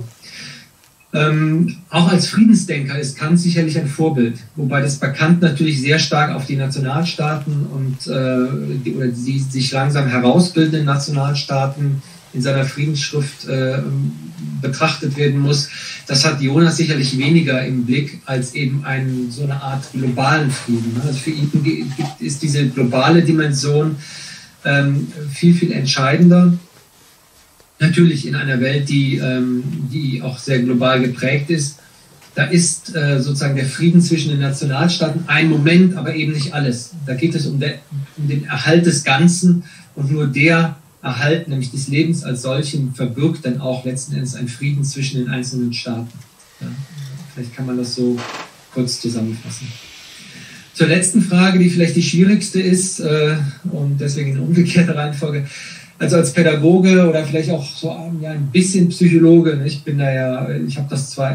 Auch als Friedensdenker ist Kant sicherlich ein Vorbild, wobei das bei Kant natürlich sehr stark auf die Nationalstaaten und die sich langsam herausbildenden Nationalstaaten in seiner Friedensschrift betrachtet werden muss. Das hat Jonas sicherlich weniger im Blick als eben so eine Art globalen Frieden. Also für ihn ist diese globale Dimension viel, viel entscheidender. Natürlich in einer Welt, die auch sehr global geprägt ist. Da ist sozusagen der Frieden zwischen den Nationalstaaten ein Moment, aber eben nicht alles. Da geht es um den Erhalt des Ganzen, und nur der Erhalt, nämlich des Lebens als solchen, verbirgt dann auch letzten Endes einen Frieden zwischen den einzelnen Staaten. Ja, vielleicht kann man das so kurz zusammenfassen. Zur letzten Frage, die vielleicht die schwierigste ist, und deswegen in umgekehrter Reihenfolge. Also als Pädagoge oder vielleicht auch so ein bisschen Psychologe, ich habe das zwar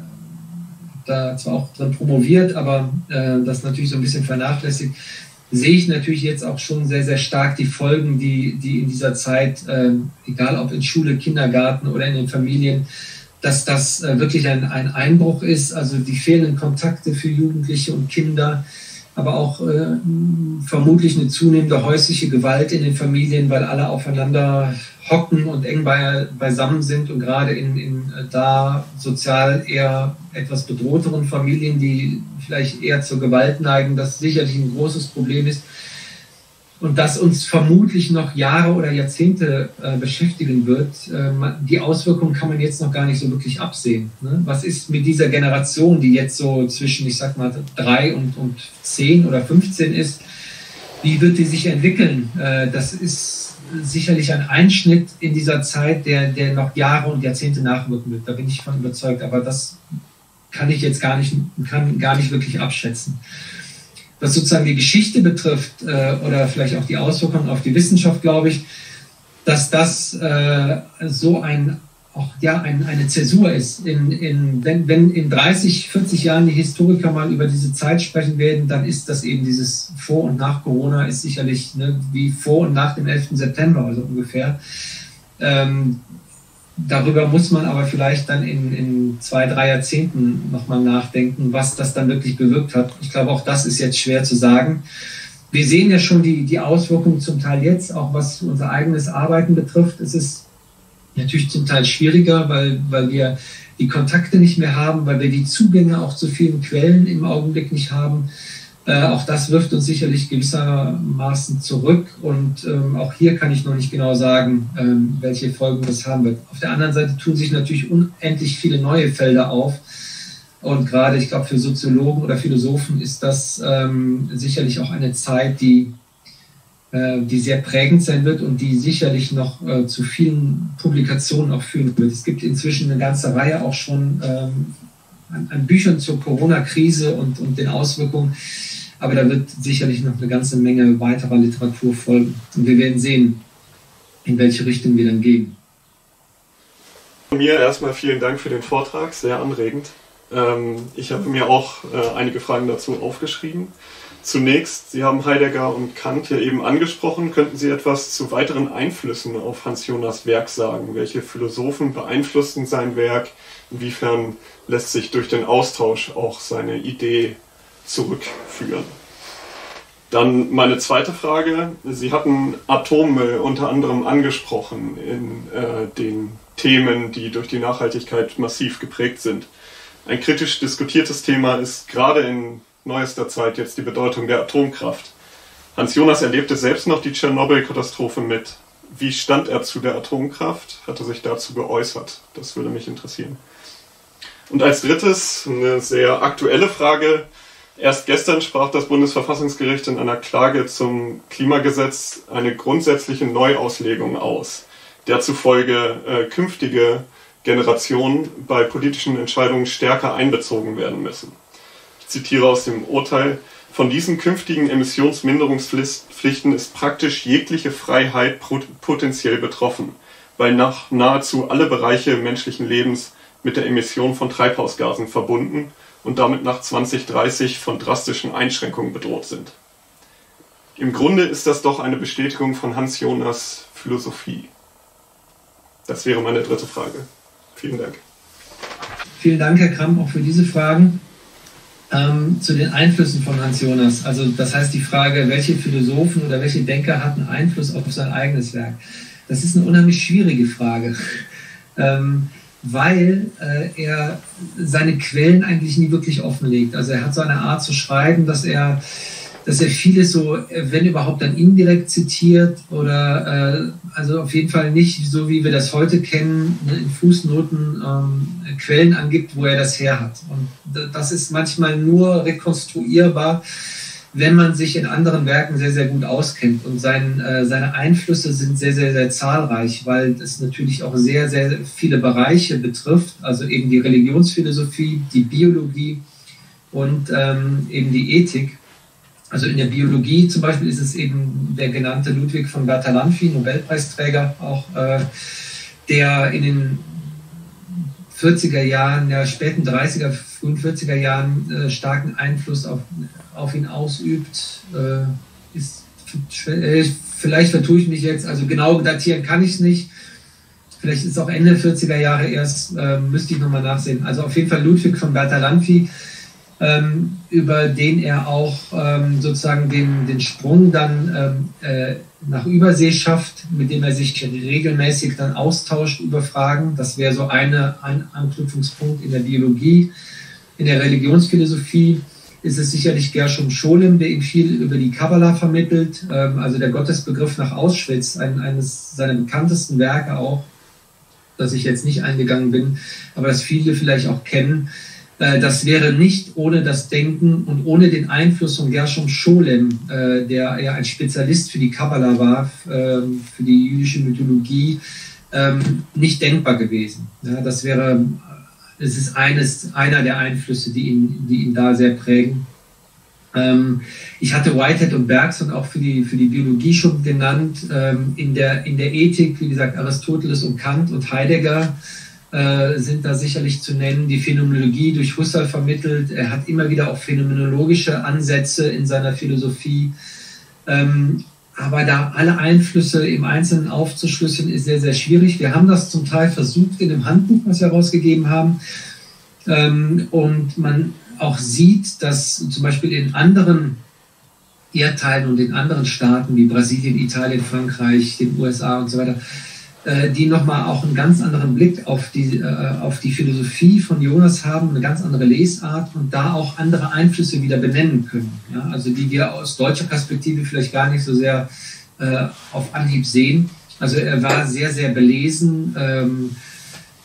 auch drin promoviert, aber das natürlich so ein bisschen vernachlässigt, sehe ich natürlich jetzt auch schon sehr, sehr stark die Folgen, die in dieser Zeit, egal ob in Schule, Kindergarten oder in den Familien, dass das wirklich ein Einbruch ist, also die fehlenden Kontakte für Jugendliche und Kinder, aber auch vermutlich eine zunehmende häusliche Gewalt in den Familien, weil alle aufeinander hocken und eng beisammen sind, und gerade in da sozial eher etwas bedrohteren Familien, die vielleicht eher zur Gewalt neigen, das sicherlich ein großes Problem ist und das uns vermutlich noch Jahre oder Jahrzehnte beschäftigen wird. Die Auswirkungen kann man jetzt noch gar nicht so wirklich absehen. Ne? Was ist mit dieser Generation, die jetzt so zwischen, ich sag mal, 3 und 10 oder 15 ist? Wie wird die sich entwickeln? Das ist sicherlich ein Einschnitt in dieser Zeit, der noch Jahre und Jahrzehnte nachwirken wird. Da bin ich von überzeugt. Aber das kann ich jetzt gar nicht wirklich abschätzen. Was sozusagen die Geschichte betrifft oder vielleicht auch die Auswirkungen auf die Wissenschaft, glaube ich, dass das so eine Zäsur ist. Wenn in 30, 40 Jahren die Historiker mal über diese Zeit sprechen werden, dann ist das eben dieses Vor und nach Corona ist sicherlich wie vor und nach dem 11. September, also ungefähr. Darüber muss man aber vielleicht dann in 2, 3 Jahrzehnten nochmal nachdenken, was das dann wirklich bewirkt hat. Ich glaube, auch das ist jetzt schwer zu sagen. Wir sehen ja schon die Auswirkungen zum Teil jetzt, auch was unser eigenes Arbeiten betrifft. Es ist natürlich zum Teil schwieriger, weil wir die Kontakte nicht mehr haben, weil wir die Zugänge auch zu vielen Quellen im Augenblick nicht haben. Auch das wirft uns sicherlich gewissermaßen zurück, und auch hier kann ich noch nicht genau sagen, welche Folgen das haben wird. Auf der anderen Seite tun sich natürlich unendlich viele neue Felder auf Und gerade, ich glaube, für Soziologen oder Philosophen ist das sicherlich auch eine Zeit, die sehr prägend sein wird und die sicherlich noch zu vielen Publikationen auch führen wird. Es gibt inzwischen eine ganze Reihe auch schon an Büchern zur Corona-Krise und den Auswirkungen, aber da wird sicherlich noch eine ganze Menge weiterer Literatur folgen. Und wir werden sehen, in welche Richtung wir dann gehen. Von mir erstmal vielen Dank für den Vortrag, sehr anregend. Ich habe mir auch einige Fragen dazu aufgeschrieben. Zunächst, Sie haben Heidegger und Kant hier eben angesprochen. Könnten Sie etwas zu weiteren Einflüssen auf Hans Jonas' Werk sagen? Welche Philosophen beeinflussten sein Werk? Inwiefern lässt sich durch den Austausch auch seine Idee zurückführen? Dann meine zweite Frage. Sie hatten Atommüll unter anderem angesprochen in den Themen, die durch die Nachhaltigkeit massiv geprägt sind. Ein kritisch diskutiertes Thema ist gerade in neuester Zeit jetzt die Bedeutung der Atomkraft. Hans Jonas erlebte selbst noch die Tschernobyl-Katastrophe mit. Wie stand er zu der Atomkraft? Hat er sich dazu geäußert? Das würde mich interessieren. Und als drittes eine sehr aktuelle Frage. Erst gestern sprach das Bundesverfassungsgericht in einer Klage zum Klimagesetz eine grundsätzliche Neuauslegung aus, der zufolge künftige Generationen bei politischen Entscheidungen stärker einbezogen werden müssen. Ich zitiere aus dem Urteil: Von diesen künftigen Emissionsminderungspflichten ist praktisch jegliche Freiheit potenziell betroffen, weil nahezu alle Bereiche menschlichen Lebens mit der Emission von Treibhausgasen verbunden und damit nach 2030 von drastischen Einschränkungen bedroht sind. Im Grunde ist das doch eine Bestätigung von Hans Jonas' Philosophie. Das wäre meine dritte Frage. Vielen Dank. Vielen Dank, Herr Kramp, auch für diese Fragen. Zu den Einflüssen von Hans Jonas. Also das heißt die Frage, welche Philosophen oder welche Denker hatten Einfluss auf sein eigenes Werk? Das ist eine unheimlich schwierige Frage, weil er seine Quellen eigentlich nie wirklich offenlegt. Also er hat so eine Art zu schreiben, dass er vieles so, wenn überhaupt, dann indirekt zitiert oder also auf jeden Fall nicht so, wie wir das heute kennen, in Fußnoten Quellen angibt, wo er das her hat. Und das ist manchmal nur rekonstruierbar, wenn man sich in anderen Werken sehr, sehr gut auskennt. Und seine Einflüsse sind sehr, sehr, sehr zahlreich, weil es natürlich auch sehr, sehr viele Bereiche betrifft, also eben die Religionsphilosophie, die Biologie und eben die Ethik. Also in der Biologie zum Beispiel ist es eben der genannte Ludwig von Bertalanffy, Nobelpreisträger, auch der in den 40er Jahren, ja, späten 30er, frühen 40er Jahren starken Einfluss auf ihn ausübt. Vielleicht vertue ich mich jetzt, also genau datieren kann ich es nicht. Vielleicht ist es auch Ende 40er Jahre erst, müsste ich nochmal nachsehen. Also auf jeden Fall Ludwig von Bertalanffy, über den er auch sozusagen den Sprung dann nach Übersee schafft, mit dem er sich regelmäßig dann austauscht über Fragen. Das wäre so ein Anknüpfungspunkt in der Biologie. In der Religionsphilosophie ist es sicherlich Gershom Scholem, der ihm viel über die Kabbala vermittelt, also der Gottesbegriff nach Auschwitz, eines seiner bekanntesten Werke auch, dass ich jetzt nicht eingegangen bin, aber das viele vielleicht auch kennen. Das wäre nicht ohne das Denken und ohne den Einfluss von Gershom Scholem, der ja ein Spezialist für die Kabbala war, für die jüdische Mythologie, nicht denkbar gewesen. Ja, es ist einer der Einflüsse, die ihn da sehr prägen. Ich hatte Whitehead und Bergson auch für die Biologie schon genannt. In der Ethik, wie gesagt, Aristoteles und Kant und Heidegger sind da sicherlich zu nennen. Die Phänomenologie durch Husserl vermittelt. Er hat immer wieder auch phänomenologische Ansätze in seiner Philosophie. Aber da alle Einflüsse im Einzelnen aufzuschlüsseln, ist sehr, sehr schwierig. Wir haben das zum Teil versucht in dem Handbuch, was wir herausgegeben haben. Und man auch sieht, dass zum Beispiel in anderen Erdteilen und in anderen Staaten wie Brasilien, Italien, Frankreich, den USA und so weiter, die nochmal auch einen ganz anderen Blick auf die Philosophie von Jonas haben, eine ganz andere Lesart und da auch andere Einflüsse wieder benennen können. Ja? Also die wir aus deutscher Perspektive vielleicht gar nicht so sehr auf Anhieb sehen. Also er war sehr, sehr belesen.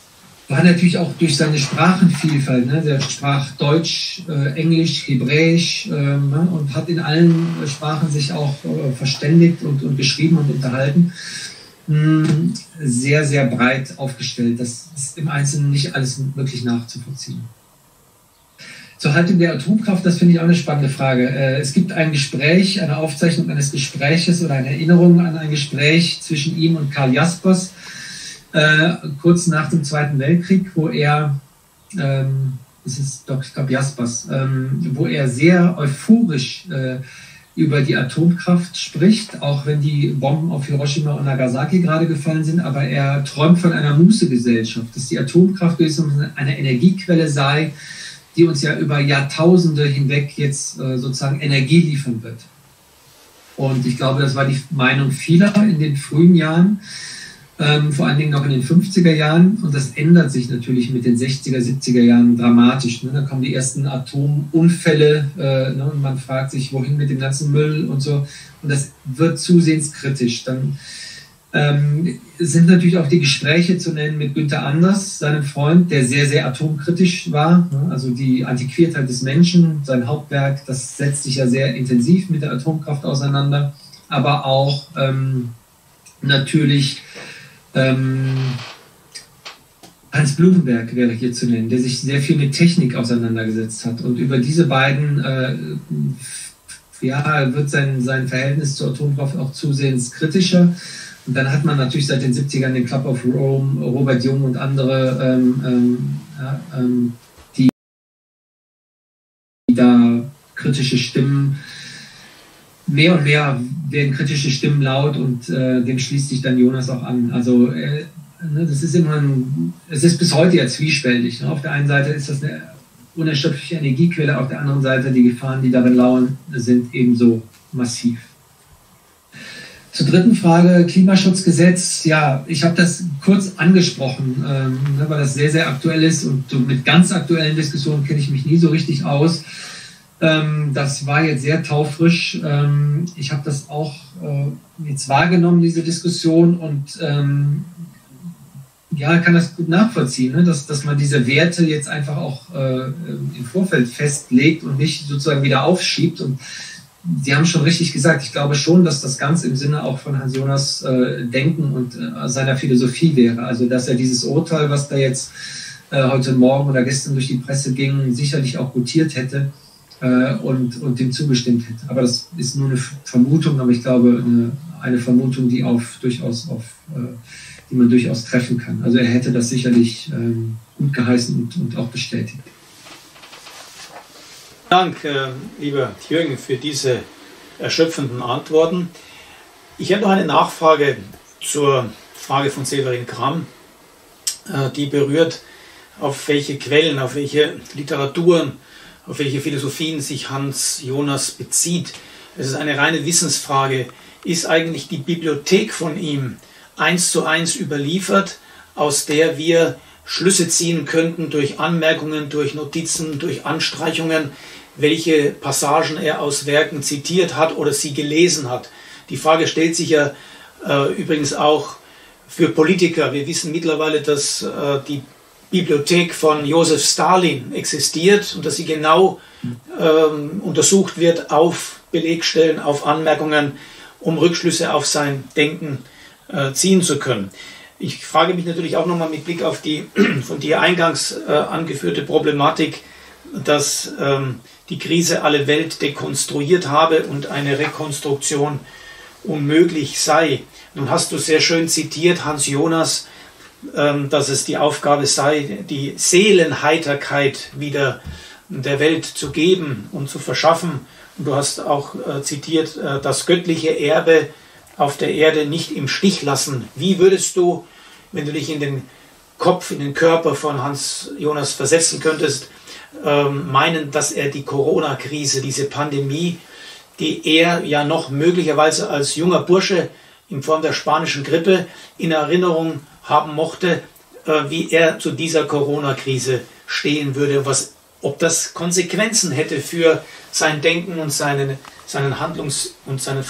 war natürlich auch durch seine Sprachenvielfalt. Ne? Der sprach Deutsch, Englisch, Hebräisch und hat in allen Sprachen sich auch verständigt und geschrieben und unterhalten. Sehr, sehr breit aufgestellt. Das ist im Einzelnen nicht alles wirklich nachzuvollziehen. Zur Haltung der Atomkraft, das finde ich auch eine spannende Frage. Es gibt ein Gespräch, eine Aufzeichnung eines Gespräches oder eine Erinnerung an ein Gespräch zwischen ihm und Karl Jaspers, kurz nach dem Zweiten Weltkrieg, wo er, ich glaube Jaspers, wo er sehr euphorisch über die Atomkraft spricht, auch wenn die Bomben auf Hiroshima und Nagasaki gerade gefallen sind, aber er träumt von einer Mußegesellschaft, dass die Atomkraft eine Energiequelle sei, die uns ja über Jahrtausende hinweg jetzt sozusagen Energie liefern wird. Und ich glaube, das war die Meinung vieler in den frühen Jahren, vor allen Dingen noch in den 50er Jahren. Und das ändert sich natürlich mit den 60er, 70er Jahren dramatisch. Ne? Da kommen die ersten Atomunfälle und man fragt sich, wohin mit dem ganzen Müll und so. Und das wird zusehends kritisch. Dann sind natürlich auch die Gespräche zu nennen mit Günther Anders, seinem Freund, der sehr, sehr atomkritisch war. Ne? Also die Antiquiertheit des Menschen, sein Hauptwerk, das setzt sich ja sehr intensiv mit der Atomkraft auseinander. Aber auch natürlich Hans Blumenberg wäre hier zu nennen, der sich sehr viel mit Technik auseinandergesetzt hat. Und über diese beiden wird sein Verhältnis zur Atomkraft auch zusehends kritischer. Und dann hat man natürlich seit den 70ern den Club of Rome, Robert Jung und andere, die da kritische Stimmen, mehr und mehr werden kritische Stimmen laut und dem schließt sich dann Jonas auch an. Also das ist es ist bis heute ja zwiespältig. Ne? Auf der einen Seite ist das eine unerschöpfliche Energiequelle, auf der anderen Seite die Gefahren, die darin lauern, sind ebenso massiv. Zur dritten Frage, Klimaschutzgesetz. Ja, ich habe das kurz angesprochen, weil das sehr, sehr aktuell ist und so mit ganz aktuellen Diskussionen kenne ich mich nie so richtig aus. Das war jetzt sehr taufrisch. Ich habe das auch jetzt wahrgenommen, diese Diskussion, und kann das gut nachvollziehen, ne? dass man diese Werte jetzt einfach auch im Vorfeld festlegt und nicht sozusagen wieder aufschiebt. Und Sie haben schon richtig gesagt, ich glaube schon, dass das ganz im Sinne auch von Hans Jonas Denken und seiner Philosophie wäre. Also dass er dieses Urteil, was da jetzt heute Morgen oder gestern durch die Presse ging, sicherlich auch gutiert hätte und dem zugestimmt hätte. Aber das ist nur eine Vermutung, aber ich glaube eine Vermutung, die man durchaus treffen kann. Also er hätte das sicherlich gut geheißen und auch bestätigt. Dank, lieber Jürgen, für diese erschöpfenden Antworten. Ich habe noch eine Nachfrage zur Frage von Severin Kramm, die berührt, auf welche Quellen, auf welche Literaturen, auf welche Philosophien sich Hans Jonas bezieht. Es ist eine reine Wissensfrage. Ist eigentlich die Bibliothek von ihm 1:1 überliefert, aus der wir Schlüsse ziehen könnten durch Anmerkungen, durch Notizen, durch Anstreichungen, welche Passagen er aus Werken zitiert hat oder sie gelesen hat? Die Frage stellt sich ja übrigens auch für Politiker. Wir wissen mittlerweile, dass die Bibliothek von Josef Stalin existiert und dass sie genau untersucht wird auf Belegstellen, auf Anmerkungen, um Rückschlüsse auf sein Denken ziehen zu können. Ich frage mich natürlich auch nochmal mit Blick auf die von dir eingangs angeführte Problematik, dass die Krise alle Welt dekonstruiert habe und eine Rekonstruktion unmöglich sei. Nun hast du sehr schön zitiert, Hans Jonas, dass es die Aufgabe sei, die Seelenheiterkeit wieder der Welt zu geben und zu verschaffen. Und du hast auch zitiert, das göttliche Erbe auf der Erde nicht im Stich lassen. Wie würdest du, wenn du dich in den Kopf, in den Körper von Hans Jonas versetzen könntest, meinen, dass er die Corona-Krise, diese Pandemie, die er ja noch möglicherweise als junger Bursche in Form der spanischen Grippe in Erinnerung haben mochte, wie er zu dieser Corona-Krise stehen würde, ob das Konsequenzen hätte für sein Denken und seinen Handlungs- und seinen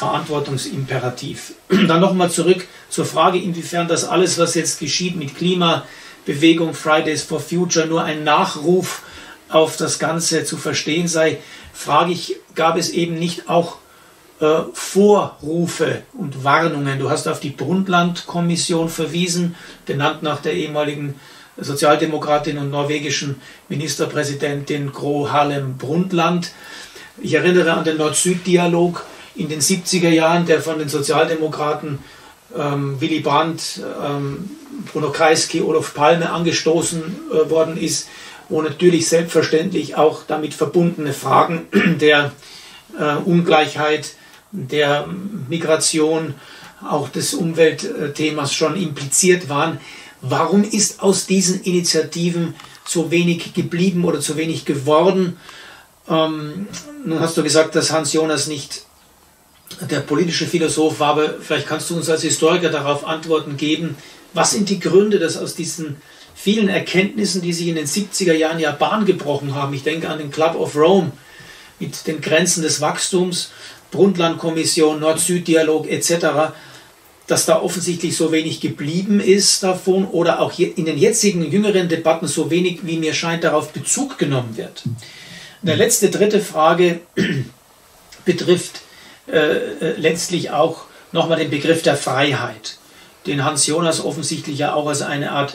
Verantwortungsimperativ. Dann nochmal zurück zur Frage, inwiefern das alles, was jetzt geschieht mit Klima, Bewegung Fridays for Future nur ein Nachruf auf das Ganze zu verstehen sei, frage ich, gab es eben nicht auch Vorrufe und Warnungen? Du hast auf die Brundtland-Kommission verwiesen, benannt nach der ehemaligen Sozialdemokratin und norwegischen Ministerpräsidentin Gro Harlem Brundtland. Ich erinnere an den Nord-Süd-Dialog in den 70er Jahren, der von den Sozialdemokraten Willy Brandt, Bruno Kreisky, Olof Palme angestoßen worden ist, wo natürlich selbstverständlich auch damit verbundene Fragen der Ungleichheit, der Migration, auch des Umweltthemas schon impliziert waren. Warum ist aus diesen Initiativen so wenig geblieben oder zu wenig geworden? Nun hast du gesagt, dass Hans Jonas nicht der politische Philosoph war, aber vielleicht kannst du uns als Historiker darauf Antworten geben. Was sind die Gründe, dass aus diesen vielen Erkenntnissen, die sich in den 70er Jahren ja Bahn gebrochen haben, ich denke an den Club of Rome mit den Grenzen des Wachstums, Brundtland-Kommission, Nord-Süd-Dialog etc., dass da offensichtlich so wenig geblieben ist davon oder auch in den jetzigen jüngeren Debatten so wenig, wie mir scheint, darauf Bezug genommen wird. Eine letzte, dritte Frage betrifft letztlich auch nochmal den Begriff der Freiheit, den Hans Jonas offensichtlich ja auch als eine Art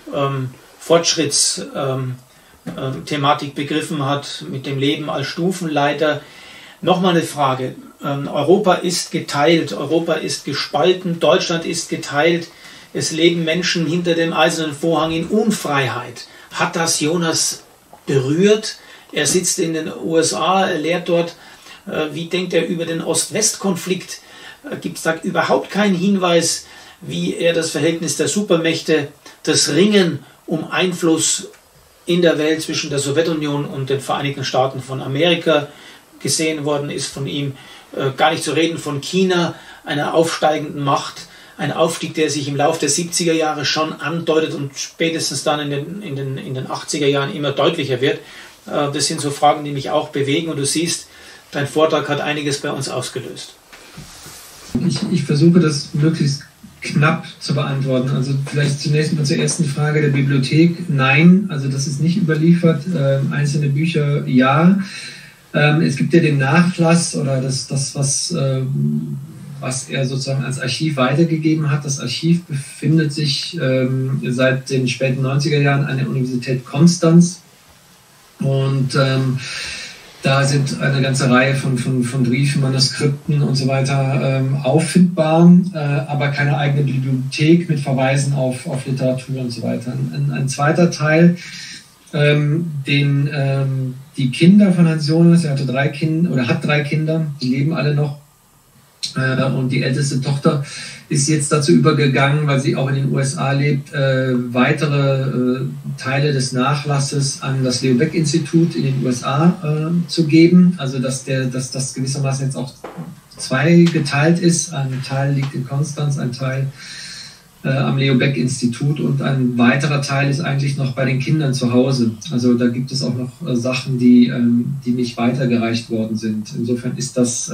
Fortschrittsthematik begriffen hat, mit dem Leben als Stufenleiter. Nochmal eine Frage. Europa ist geteilt, Europa ist gespalten, Deutschland ist geteilt, es leben Menschen hinter dem eisernen Vorhang in Unfreiheit. Hat das Jonas berührt? Er sitzt in den USA, er lehrt dort. Wie denkt er über den Ost-West-Konflikt? Gibt es da überhaupt keinen Hinweis, wie er das Verhältnis der Supermächte, das Ringen um Einfluss in der Welt zwischen der Sowjetunion und den Vereinigten Staaten von Amerika gesehen worden ist von ihm? Gar nicht zu reden von China, einer aufsteigenden Macht, ein Aufstieg, der sich im Laufe der 70er Jahre schon andeutet und spätestens dann in den 80er Jahren immer deutlicher wird. Das sind so Fragen, die mich auch bewegen, und du siehst, dein Vortrag hat einiges bei uns ausgelöst. Ich versuche das möglichst knapp zu beantworten. Also vielleicht zunächst mal zur ersten Frage der Bibliothek. Nein, also das ist nicht überliefert. Einzelne Bücher ja. Es gibt ja den Nachlass oder das was er sozusagen als Archiv weitergegeben hat. Das Archiv befindet sich seit den späten 90er Jahren an der Universität Konstanz. Und da sind eine ganze Reihe von Briefen, Manuskripten und so weiter auffindbar, aber keine eigene Bibliothek mit Verweisen auf Literatur und so weiter. Ein zweiter Teil, die Kinder von Hans Jonas, er hatte 3 Kinder oder hat 3 Kinder, die leben alle noch. Und die älteste Tochter ist jetzt dazu übergegangen, weil sie auch in den USA lebt, weitere Teile des Nachlasses an das Leo Baeck-Institut in den USA zu geben. Also dass das gewissermaßen jetzt auch zweigeteilt ist. Ein Teil liegt in Konstanz, ein Teil am Leo Baeck-Institut, und ein weiterer Teil ist eigentlich noch bei den Kindern zu Hause. Also da gibt es auch noch Sachen, die nicht weitergereicht worden sind. Insofern ist das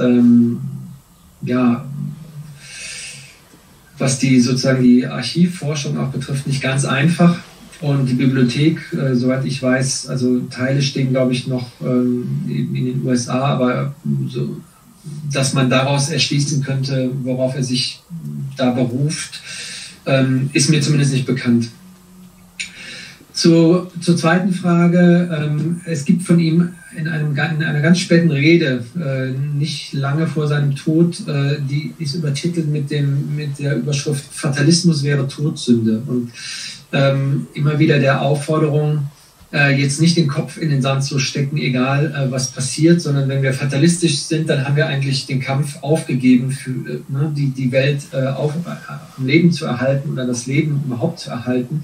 was die Archivforschung auch betrifft, nicht ganz einfach. Und die Bibliothek, soweit ich weiß, also Teile stehen, glaube ich, noch in den USA, aber so, dass man daraus erschließen könnte, worauf er sich da beruft, ist mir zumindest nicht bekannt. Zur zweiten Frage, es gibt von ihm in einer ganz späten Rede, nicht lange vor seinem Tod, die ist übertitelt mit der Überschrift "Fatalismus wäre Todsünde", und immer wieder der Aufforderung, jetzt nicht den Kopf in den Sand zu stecken, egal was passiert, sondern wenn wir fatalistisch sind, dann haben wir eigentlich den Kampf aufgegeben, für die Welt am Leben zu erhalten oder das Leben überhaupt zu erhalten.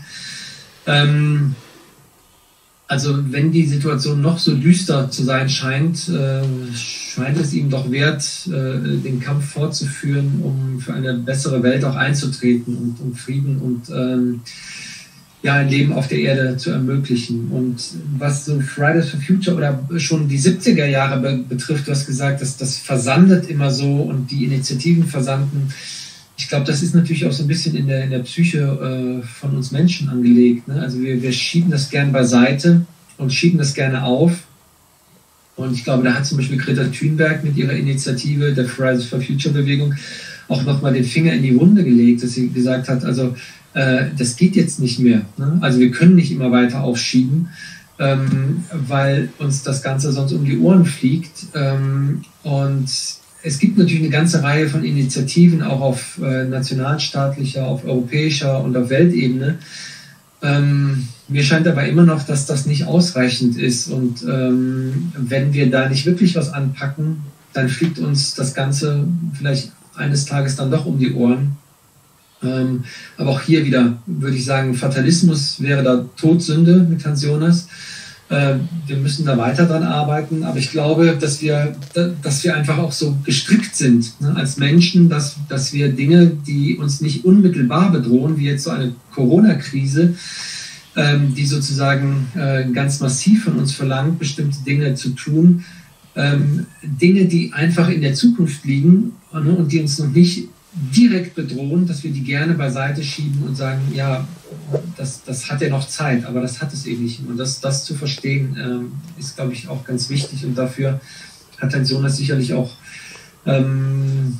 Also wenn die Situation noch so düster zu sein scheint, scheint es ihm doch wert, den Kampf fortzuführen, um für eine bessere Welt auch einzutreten und um Frieden und ein Leben auf der Erde zu ermöglichen. Und was so Fridays for Future oder schon die 70er Jahre betrifft, du hast gesagt, dass das versandet immer so und die Initiativen versanden. Ich ich glaube, das ist natürlich auch so ein bisschen in der Psyche von uns Menschen angelegt. Ne? Also wir schieben das gern beiseite und schieben das gerne auf. Und ich glaube, da hat zum Beispiel Greta Thunberg mit ihrer Initiative der Fridays for Future Bewegung auch nochmal den Finger in die Wunde gelegt, dass sie gesagt hat, also das geht jetzt nicht mehr. Ne? Also wir können nicht immer weiter aufschieben, weil uns das Ganze sonst um die Ohren fliegt. Und es gibt natürlich eine ganze Reihe von Initiativen, auch auf nationalstaatlicher, auf europäischer und auf Weltebene. Mir scheint aber immer noch, dass das nicht ausreichend ist. Und wenn wir da nicht wirklich was anpacken, dann fliegt uns das Ganze vielleicht eines Tages dann doch um die Ohren. Aber auch hier wieder würde ich sagen, Fatalismus wäre da Todsünde mit Hans Jonas. Wir müssen da weiter dran arbeiten, aber ich glaube, dass wir einfach auch so gestrickt sind, ne, als Menschen, dass wir Dinge, die uns nicht unmittelbar bedrohen, wie jetzt so eine Corona-Krise, die sozusagen ganz massiv von uns verlangt, bestimmte Dinge zu tun, Dinge, die einfach in der Zukunft liegen, ne, und die uns noch nicht direkt bedrohen, dass wir die gerne beiseite schieben und sagen, ja, das hat ja noch Zeit, aber das hat es eben nicht. Und das zu verstehen, ist, glaube ich, auch ganz wichtig. Und dafür hat Hans Jonas sicherlich auch in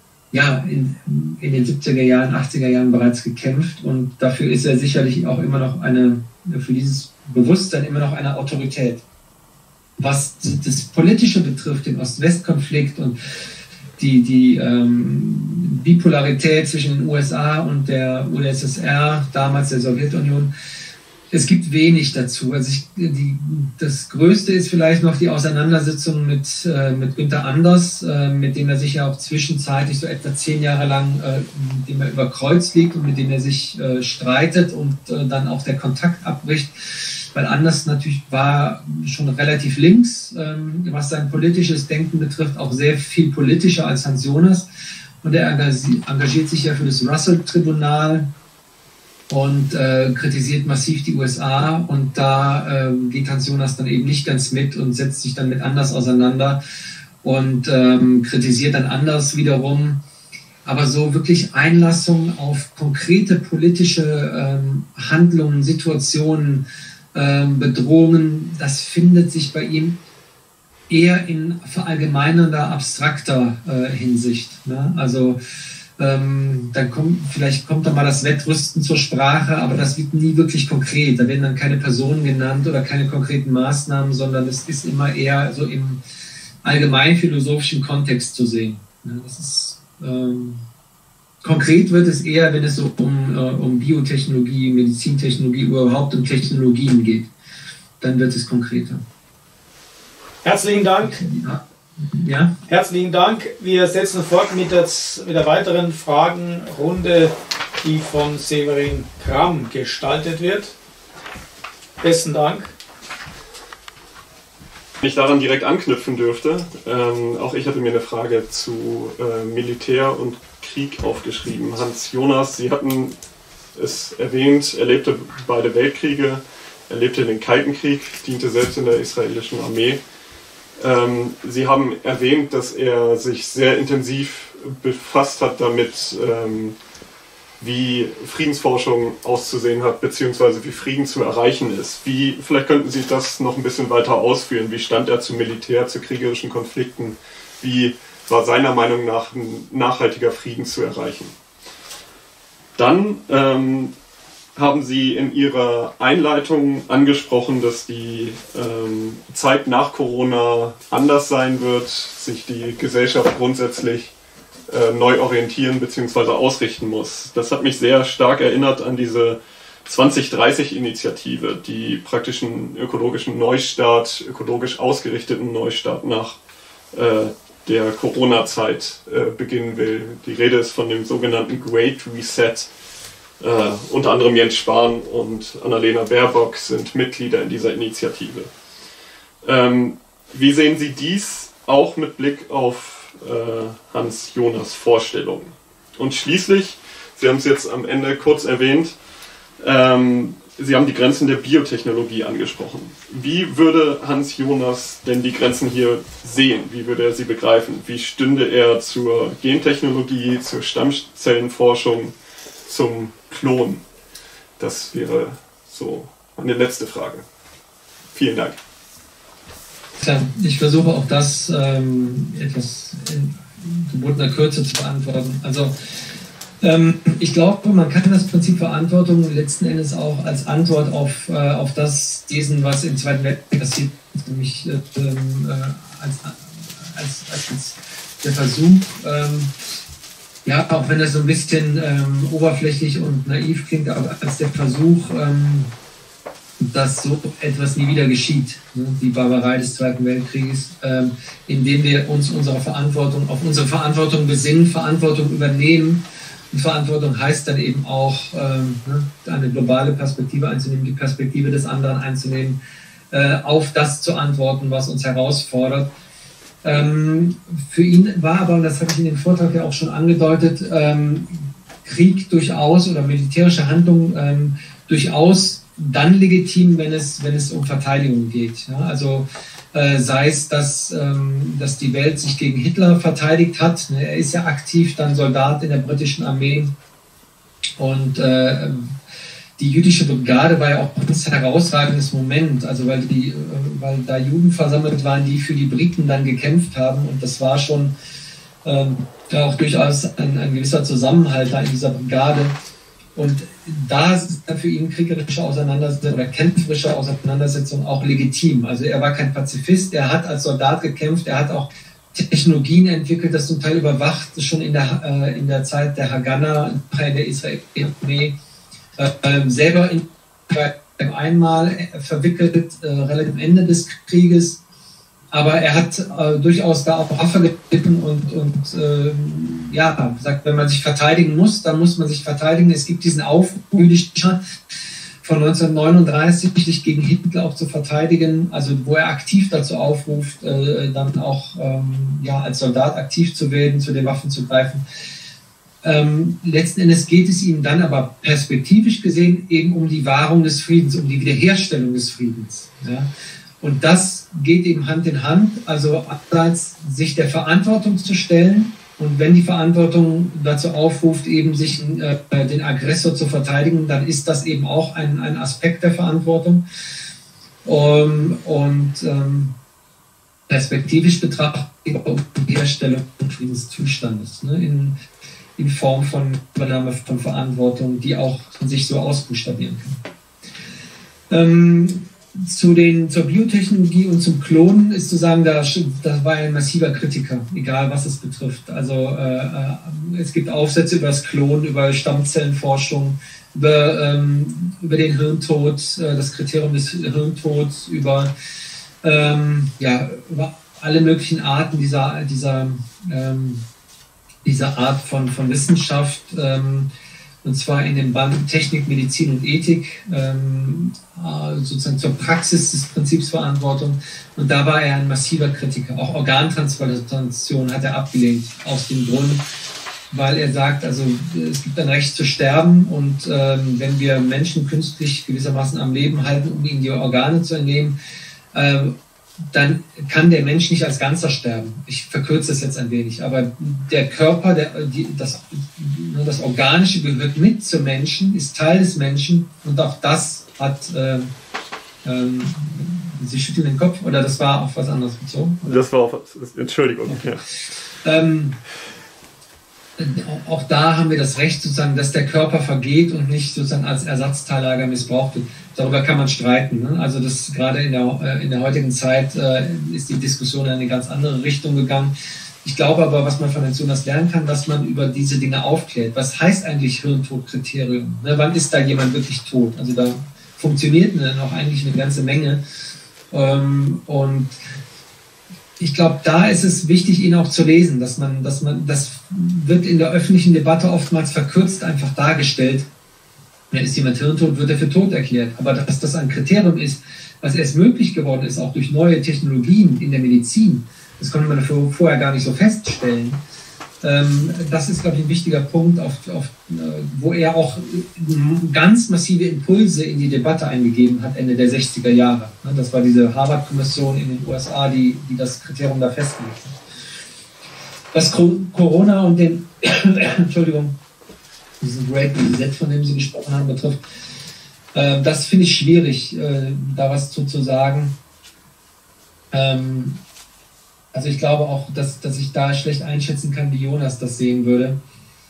den 70er Jahren, 80er Jahren bereits gekämpft. Und dafür ist er sicherlich auch immer noch für dieses Bewusstsein immer noch eine Autorität. Was das Politische betrifft, den Ost-West-Konflikt und die Bipolarität zwischen den USA und der UdSSR, damals der Sowjetunion, es gibt wenig dazu. Also das Größte ist vielleicht noch die Auseinandersetzung mit Günther Anders, mit dem er sich ja auch zwischenzeitlich so etwa 10 Jahre lang, mit dem er über Kreuz liegt und mit dem er sich streitet und dann auch der Kontakt abbricht. Weil Anders natürlich war schon relativ links, was sein politisches Denken betrifft, auch sehr viel politischer als Hans Jonas. Und er engagiert sich ja für das Russell-Tribunal und kritisiert massiv die USA. Und da geht Hans Jonas dann eben nicht ganz mit und setzt sich dann mit Anders auseinander und kritisiert dann Anders wiederum. Aber so wirklich Einlassung auf konkrete politische Handlungen, Situationen, Bedrohungen, das findet sich bei ihm eher in verallgemeinernder, abstrakter Hinsicht. Ne? Also vielleicht kommt dann mal das Wettrüsten zur Sprache, aber das wird nie wirklich konkret. Da werden dann keine Personen genannt oder keine konkreten Maßnahmen, sondern es ist immer eher so im allgemein philosophischen Kontext zu sehen. Ne? Das ist konkret wird es eher, wenn es so um Biotechnologie, Medizintechnologie, überhaupt um Technologien geht. Dann wird es konkreter. Herzlichen Dank. Ja. Herzlichen Dank. Wir setzen fort mit der weiteren Fragenrunde, die von Severin Kramm gestaltet wird. Besten Dank. Wenn ich daran direkt anknüpfen dürfte, auch ich hatte mir eine Frage zu Militär und Krieg aufgeschrieben. Hans Jonas, Sie hatten es erwähnt, er lebte beide Weltkriege, er lebte den Kalten Krieg, diente selbst in der israelischen Armee. Sie haben erwähnt, dass er sich sehr intensiv befasst hat damit, wie Friedensforschung auszusehen hat, beziehungsweise wie Frieden zu erreichen ist. Vielleicht könnten Sie das noch ein bisschen weiter ausführen. Wie stand er zu Militär, zu kriegerischen Konflikten? Wie war seiner Meinung nach ein nachhaltiger Frieden zu erreichen? Dann haben Sie in Ihrer Einleitung angesprochen, dass die Zeit nach Corona anders sein wird, sich die Gesellschaft grundsätzlich neu orientieren bzw. ausrichten muss. Das hat mich sehr stark erinnert an diese 2030-Initiative, die praktisch einen ökologischen Neustart, ökologisch ausgerichteten Neustart nach der Corona-Zeit beginnen will. Die Rede ist von dem sogenannten Great Reset. Unter anderem Jens Spahn und Annalena Baerbock sind Mitglieder in dieser Initiative. Wie sehen Sie dies auch mit Blick auf Hans Jonas Vorstellungen? Und schließlich, Sie haben es jetzt am Ende kurz erwähnt, Sie haben die Grenzen der Biotechnologie angesprochen. Wie würde Hans Jonas denn die Grenzen hier sehen? Wie würde er sie begreifen? Wie stünde er zur Gentechnologie, zur Stammzellenforschung, zum Klon? Das wäre so meine letzte Frage. Vielen Dank. Klar, ich versuche auch das etwas in gebotener Kürze zu beantworten. Also ich glaube, man kann das Prinzip Verantwortung letzten Endes auch als Antwort auf das lesen, was im Zweiten Weltkrieg passiert, nämlich als der Versuch, ja, auch wenn das so ein bisschen oberflächlich und naiv klingt, aber als der Versuch, dass so etwas nie wieder geschieht, ne? Die Barbarei des Zweiten Weltkrieges, indem wir uns auf unsere Verantwortung besinnen, Verantwortung übernehmen. Und Verantwortung heißt dann eben auch, eine globale Perspektive einzunehmen, die Perspektive des anderen einzunehmen, auf das zu antworten, was uns herausfordert. Für ihn war aber, und das habe ich in dem Vortrag ja auch schon angedeutet, Krieg durchaus oder militärische Handlung durchaus dann legitim, wenn es um Verteidigung geht. Ja? Also sei es, dass die Welt sich gegen Hitler verteidigt hat. Ne? Er ist ja aktiv dann Soldat in der britischen Armee. Und die jüdische Brigade war ja auch ein ganz herausragendes Moment, also weil da Juden versammelt waren, die für die Briten dann gekämpft haben. Und das war schon auch durchaus ein gewisser Zusammenhalt da in dieser Brigade. Und da ist für ihn kriegerische Auseinandersetzung oder kämpferische Auseinandersetzung auch legitim. Also er war kein Pazifist, er hat als Soldat gekämpft, er hat auch Technologien entwickelt, das zum Teil überwacht, schon in der Zeit der Haganah, in der israelischen Armee, selber einmal verwickelt, relativ am Ende des Krieges. Aber er hat durchaus da auch Waffe gegriffen und sagt, wenn man sich verteidigen muss, dann muss man sich verteidigen. Es gibt diesen Aufruf von 1939, sich gegen Hitler auch zu verteidigen, also wo er aktiv dazu aufruft, dann auch als Soldat aktiv zu werden, zu den Waffen zu greifen. Letzten Endes geht es ihm dann aber perspektivisch gesehen eben um die Wahrung des Friedens, um die Wiederherstellung des Friedens. Ja? Und das geht eben Hand in Hand, also einerseits sich der Verantwortung zu stellen und wenn die Verantwortung dazu aufruft, eben sich den Aggressor zu verteidigen, dann ist das eben auch ein Aspekt der Verantwortung. Perspektivisch betrachtet um die Herstellung des Friedenszustandes, ne, in Form von Übernahme von Verantwortung, die auch sich so ausbuchstabieren kann. Zur Biotechnologie und zum Klonen ist zu sagen, da war ein massiver Kritiker, egal was es betrifft. Also es gibt Aufsätze über das Klonen, über Stammzellenforschung, über den Hirntod, das Kriterium des Hirntods, über alle möglichen Arten dieser Art von Wissenschaft, und zwar in dem Band Technik, Medizin und Ethik, sozusagen zur Praxis des Prinzips Verantwortung. Und da war er ein massiver Kritiker. Auch Organtransplantation hat er abgelehnt, aus dem Grund, weil er sagt, also es gibt ein Recht zu sterben und wenn wir Menschen künstlich gewissermaßen am Leben halten, um ihnen die Organe zu entnehmen, dann kann der Mensch nicht als Ganzer sterben. Ich verkürze das jetzt ein wenig, aber der Körper, das Organische gehört mit zum Menschen, ist Teil des Menschen und auch das hat, Sie schütteln den Kopf, oder das war auf was anderes bezogen? Oder? Das war auf, Entschuldigung. Okay. Ja. Auch da haben wir das Recht, sozusagen, dass der Körper vergeht und nicht sozusagen als Ersatzteillager missbraucht wird. Darüber kann man streiten. Ne? Also das gerade in der heutigen Zeit ist die Diskussion in eine ganz andere Richtung gegangen. Ich glaube aber, was man von Hans Jonas lernen kann, dass man über diese Dinge aufklärt. Was heißt eigentlich Hirntodkriterium? Ne? Wann ist da jemand wirklich tot? Also da funktioniert dann auch eigentlich eine ganze Menge. Und ich glaube, da ist es wichtig, ihn auch zu lesen, das wird in der öffentlichen Debatte oftmals verkürzt einfach dargestellt. Wenn ist jemand hirntot, wird er für tot erklärt. Aber dass das ein Kriterium ist, was erst möglich geworden ist, auch durch neue Technologien in der Medizin, das konnte man vorher gar nicht so feststellen. Das ist, glaube ich, ein wichtiger Punkt, wo er auch ganz massive Impulse in die Debatte eingegeben hat, Ende der 60er Jahre. Das war diese Harvard-Kommission in den USA, die das Kriterium da festgelegt hat. Was Corona und den, Entschuldigung, diesen Great Reset, von dem Sie gesprochen haben, betrifft, das finde ich schwierig, da was zu sagen. Also ich glaube auch, dass ich da schlecht einschätzen kann, wie Jonas das sehen würde.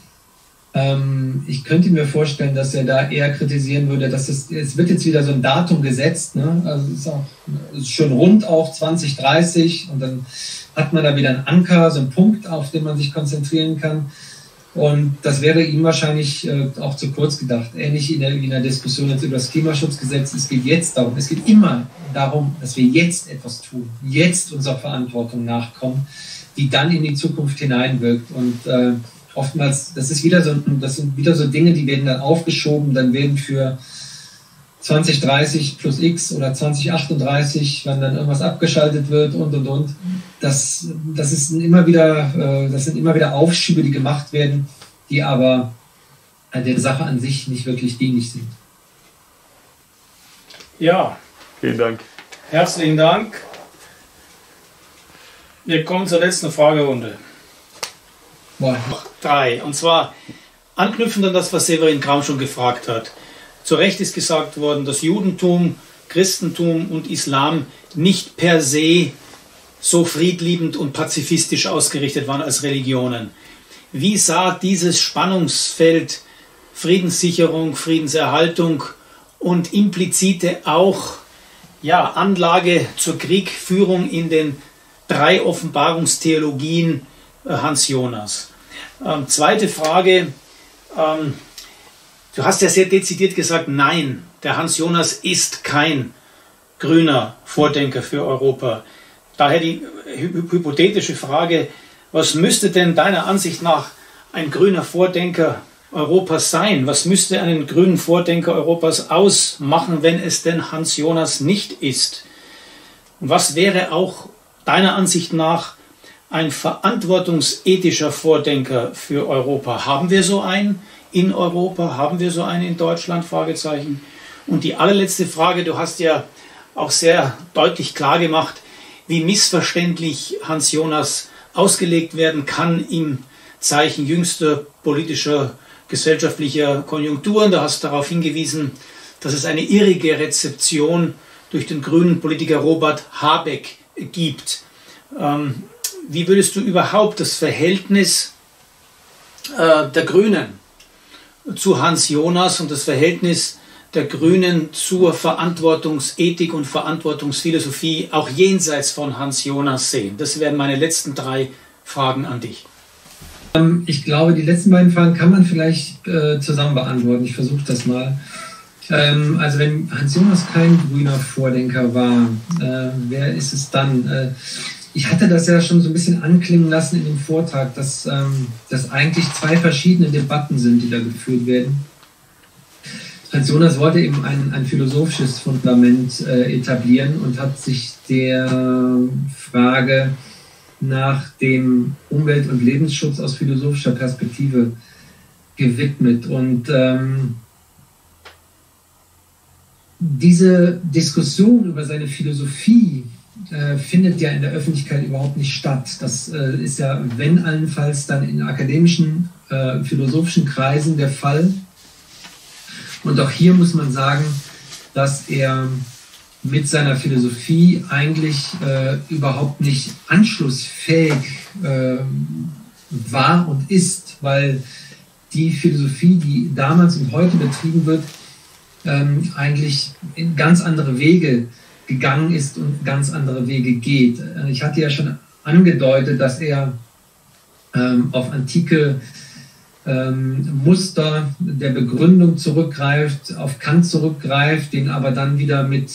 Ich könnte mir vorstellen, dass er da eher kritisieren würde, dass es wird jetzt wieder so ein Datum gesetzt, ne? Also es ist schon rund auf 2030 und dann hat man da wieder einen Anker, so einen Punkt, auf den man sich konzentrieren kann. Und das wäre ihm wahrscheinlich auch zu kurz gedacht. Ähnlich in der Diskussion jetzt über das Klimaschutzgesetz. Es geht immer darum, dass wir jetzt etwas tun, jetzt unserer Verantwortung nachkommen, die dann in die Zukunft hineinwirkt. Und oftmals, das sind wieder so Dinge, die werden dann aufgeschoben, dann werden für 2030 plus X oder 2038, wenn dann irgendwas abgeschaltet wird und. Das sind immer wieder Aufschübe, die gemacht werden, die aber der Sache an sich nicht wirklich dienlich sind. Ja. Vielen Dank. Herzlichen Dank. Wir kommen zur letzten Fragerunde. 3. Und zwar anknüpfend an das, was Severin Kram schon gefragt hat. Zu Recht ist gesagt worden, dass Judentum, Christentum und Islam nicht per se so friedliebend und pazifistisch ausgerichtet waren als Religionen. Wie sah dieses Spannungsfeld Friedenssicherung, Friedenserhaltung und implizite auch Anlage zur Kriegführung in den 3 Offenbarungstheologien Hans Jonas? Zweite Frage, du hast ja sehr dezidiert gesagt, nein, der Hans Jonas ist kein grüner Vordenker für Europa. Daher die hypothetische Frage, was müsste denn deiner Ansicht nach ein grüner Vordenker Europas sein? Was müsste einen grünen Vordenker Europas ausmachen, wenn es denn Hans Jonas nicht ist? Und was wäre auch deiner Ansicht nach ein verantwortungsethischer Vordenker für Europa? Haben wir so einen in Europa? Haben wir so einen in Deutschland? Fragezeichen. Und die allerletzte Frage, du hast ja auch sehr deutlich klar gemacht, wie missverständlich Hans Jonas ausgelegt werden kann im Zeichen jüngster politischer, gesellschaftlicher Konjunkturen. Du hast darauf hingewiesen, dass es eine irrige Rezeption durch den grünen Politiker Robert Habeck gibt. Wie würdest du überhaupt das Verhältnis der Grünen zu Hans Jonas und das Verhältnis der Grünen zur Verantwortungsethik und Verantwortungsphilosophie auch jenseits von Hans Jonas sehen? Das wären meine letzten 3 Fragen an dich. Ich glaube, die letzten beiden Fragen kann man vielleicht zusammen beantworten. Ich versuche das mal. Also wenn Hans Jonas kein grüner Vordenker war, wer ist es dann? Ich hatte das ja schon so ein bisschen anklingen lassen in dem Vortrag, dass das eigentlich 2 verschiedene Debatten sind, die da geführt werden. Hans Jonas wollte eben ein philosophisches Fundament etablieren und hat sich der Frage nach dem Umwelt- und Lebensschutz aus philosophischer Perspektive gewidmet. Und diese Diskussion über seine Philosophie findet ja in der Öffentlichkeit überhaupt nicht statt. Das ist ja, wenn allenfalls, dann in akademischen, philosophischen Kreisen der Fall. Und auch hier muss man sagen, dass er mit seiner Philosophie eigentlich überhaupt nicht anschlussfähig war und ist, weil die Philosophie, die damals und heute betrieben wird, eigentlich in ganz andere Wege gegangen ist und ganz andere Wege geht. Ich hatte ja schon angedeutet, dass er auf antike Muster der Begründung zurückgreift, auf Kant zurückgreift, den aber dann wieder mit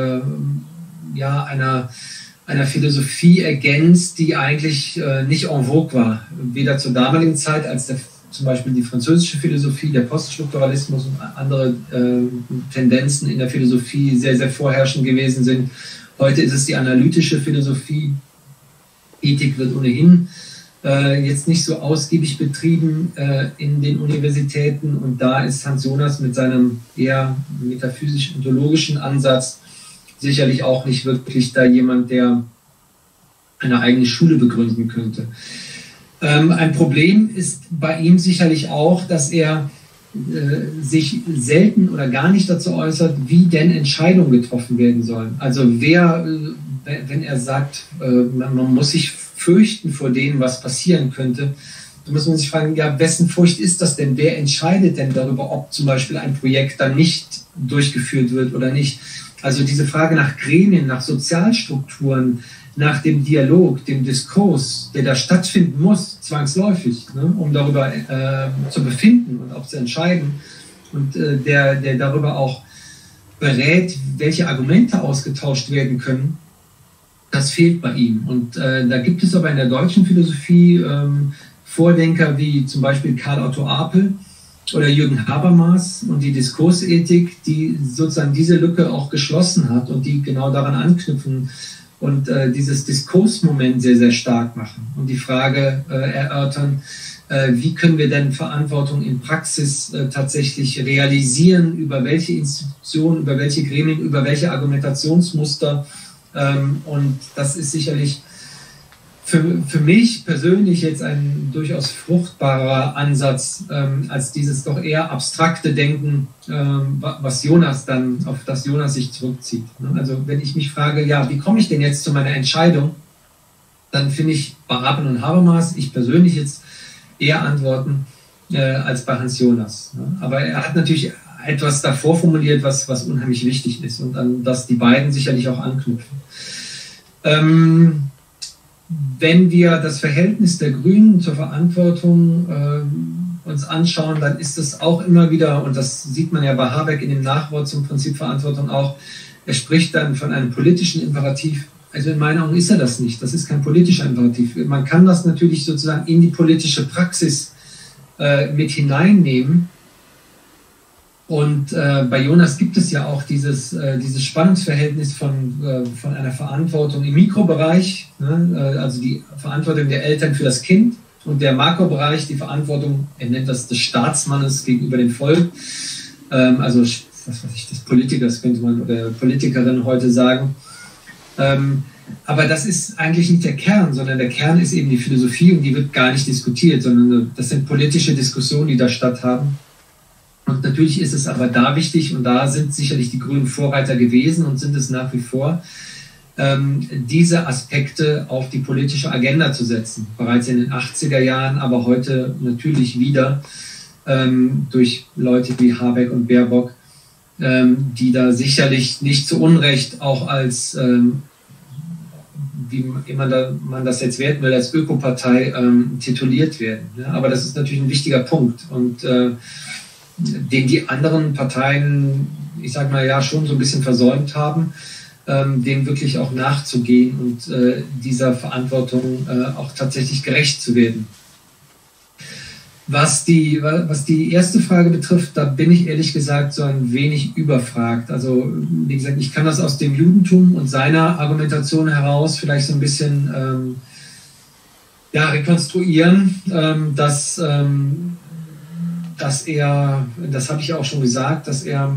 einer Philosophie ergänzt, die eigentlich nicht en vogue war. Weder zur damaligen Zeit, als zum Beispiel die französische Philosophie, der Poststrukturalismus und andere Tendenzen in der Philosophie sehr, sehr vorherrschend gewesen sind. Heute ist es die analytische Philosophie. Ethik wird ohnehin jetzt nicht so ausgiebig betrieben in den Universitäten. Und da ist Hans Jonas mit seinem eher metaphysisch-ontologischen Ansatz sicherlich auch nicht wirklich da jemand, der eine eigene Schule begründen könnte. Ein Problem ist bei ihm sicherlich auch, dass er sich selten oder gar nicht dazu äußert, wie denn Entscheidungen getroffen werden sollen. Also wer, wenn er sagt, man muss sich fürchten vor denen, was passieren könnte, da muss man sich fragen, ja, wessen Furcht ist das denn? Wer entscheidet denn darüber, ob zum Beispiel ein Projekt dann nicht durchgeführt wird oder nicht? Also diese Frage nach Gremien, nach Sozialstrukturen, nach dem Dialog, dem Diskurs, der da stattfinden muss, zwangsläufig, ne, um darüber zu befinden und auch zu entscheiden und der darüber auch berät, welche Argumente ausgetauscht werden können, das fehlt bei ihm. Und da gibt es aber in der deutschen Philosophie Vordenker wie zum Beispiel Karl Otto Apel oder Jürgen Habermas und die Diskursethik, die sozusagen diese Lücke auch geschlossen hat und die genau daran anknüpfen und dieses Diskursmoment sehr, sehr stark machen und die Frage erörtern, wie können wir denn Verantwortung in Praxis tatsächlich realisieren, über welche Institutionen, über welche Gremien, über welche Argumentationsmuster. Und das ist sicherlich für mich persönlich jetzt ein durchaus fruchtbarer Ansatz als dieses doch eher abstrakte Denken, was Jonas dann, auf das Jonas sich zurückzieht. Also wenn ich mich frage, ja, wie komme ich denn jetzt zu meiner Entscheidung, dann finde ich bei Apel und Habermas, ich persönlich jetzt eher Antworten als bei Hans Jonas. Aber er hat natürlich etwas davor formuliert, was unheimlich wichtig ist und an das die beiden sicherlich auch anknüpfen. Wenn wir das Verhältnis der Grünen zur Verantwortung uns anschauen, dann ist es auch immer wieder, und das sieht man ja bei Habeck in dem Nachwort zum Prinzip Verantwortung auch, er spricht dann von einem politischen Imperativ. Also in meinen Augen ist er das nicht. Das ist kein politischer Imperativ. Man kann das natürlich sozusagen in die politische Praxis mit hineinnehmen. Und bei Jonas gibt es ja auch dieses Spannungsverhältnis von einer Verantwortung im Mikrobereich, ne, also die Verantwortung der Eltern für das Kind und der Makrobereich, die Verantwortung, er nennt das des Staatsmannes gegenüber dem Volk, also was weiß ich, des Politikers könnte man oder Politikerin heute sagen. Aber das ist eigentlich nicht der Kern, sondern der Kern ist eben die Philosophie und die wird gar nicht diskutiert, sondern das sind politische Diskussionen, die da statthaben. Und natürlich ist es aber da wichtig, und da sind sicherlich die Grünen Vorreiter gewesen und sind es nach wie vor, diese Aspekte auf die politische Agenda zu setzen. Bereits in den 80er Jahren, aber heute natürlich wieder durch Leute wie Habeck und Baerbock, die da sicherlich nicht zu Unrecht auch als, wie immer man das jetzt werten will, als Ökopartei tituliert werden. Ja, aber das ist natürlich ein wichtiger Punkt und den die anderen Parteien, ich sage mal, ja schon so ein bisschen versäumt haben, dem wirklich auch nachzugehen und dieser Verantwortung auch tatsächlich gerecht zu werden. Was die erste Frage betrifft, da bin ich ehrlich gesagt so ein wenig überfragt. Also wie gesagt, ich kann das aus dem Judentum und seiner Argumentation heraus vielleicht so ein bisschen rekonstruieren, dass er, das habe ich auch schon gesagt, dass er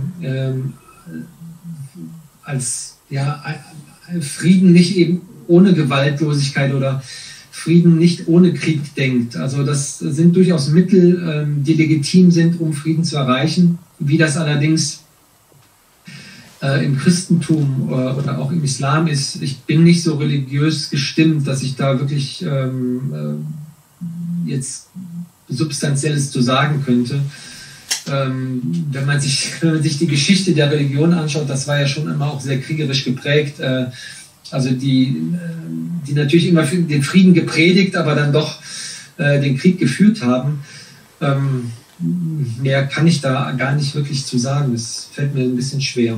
als Frieden nicht eben ohne Gewaltlosigkeit oder Frieden nicht ohne Krieg denkt. Also das sind durchaus Mittel, die legitim sind, um Frieden zu erreichen. Wie das allerdings im Christentum oder auch im Islam ist, ich bin nicht so religiös gestimmt, dass ich da wirklich jetzt Substanzielles zu sagen könnte. Wenn man sich die Geschichte der Religion anschaut, das war ja schon immer auch sehr kriegerisch geprägt. Also die natürlich immer den Frieden gepredigt, aber dann doch den Krieg geführt haben. Mehr kann ich da gar nicht wirklich zu sagen. Das fällt mir ein bisschen schwer.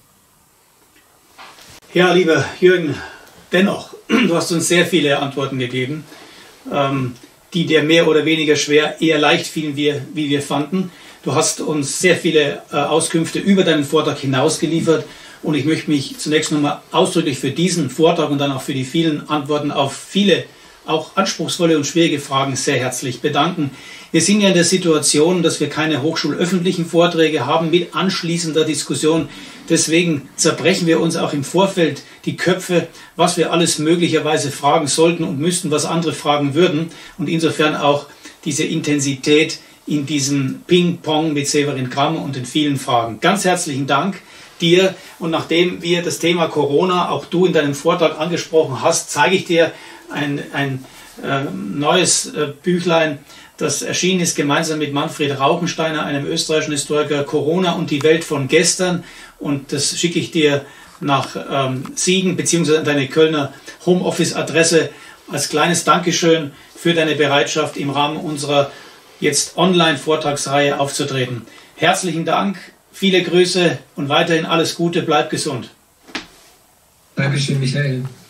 Ja, lieber Jürgen, dennoch, du hast uns sehr viele Antworten gegeben, die dir mehr oder weniger schwer, eher leicht fielen, wie wir fanden. Du hast uns sehr viele Auskünfte über deinen Vortrag hinaus geliefert und ich möchte mich zunächst nochmal ausdrücklich für diesen Vortrag und dann auch für die vielen Antworten auf viele auch anspruchsvolle und schwierige Fragen sehr herzlich bedanken. Wir sind ja in der Situation, dass wir keine hochschulöffentlichen Vorträge haben mit anschließender Diskussion. Deswegen zerbrechen wir uns auch im Vorfeld die Köpfe, was wir alles möglicherweise fragen sollten und müssten, was andere fragen würden. Und insofern auch diese Intensität in diesem Ping-Pong mit Severin Gramm und den vielen Fragen. Ganz herzlichen Dank dir. Und nachdem wir das Thema Corona, auch du in deinem Vortrag angesprochen hast, zeige ich dir ein neues Büchlein, das erschienen ist gemeinsam mit Manfred Rauchensteiner, einem österreichischen Historiker, Corona und die Welt von gestern. Und das schicke ich dir nach Siegen bzw. an deine Kölner Homeoffice-Adresse als kleines Dankeschön für deine Bereitschaft, im Rahmen unserer jetzt Online-Vortragsreihe aufzutreten. Herzlichen Dank, viele Grüße und weiterhin alles Gute, bleib gesund. Dankeschön, Michael.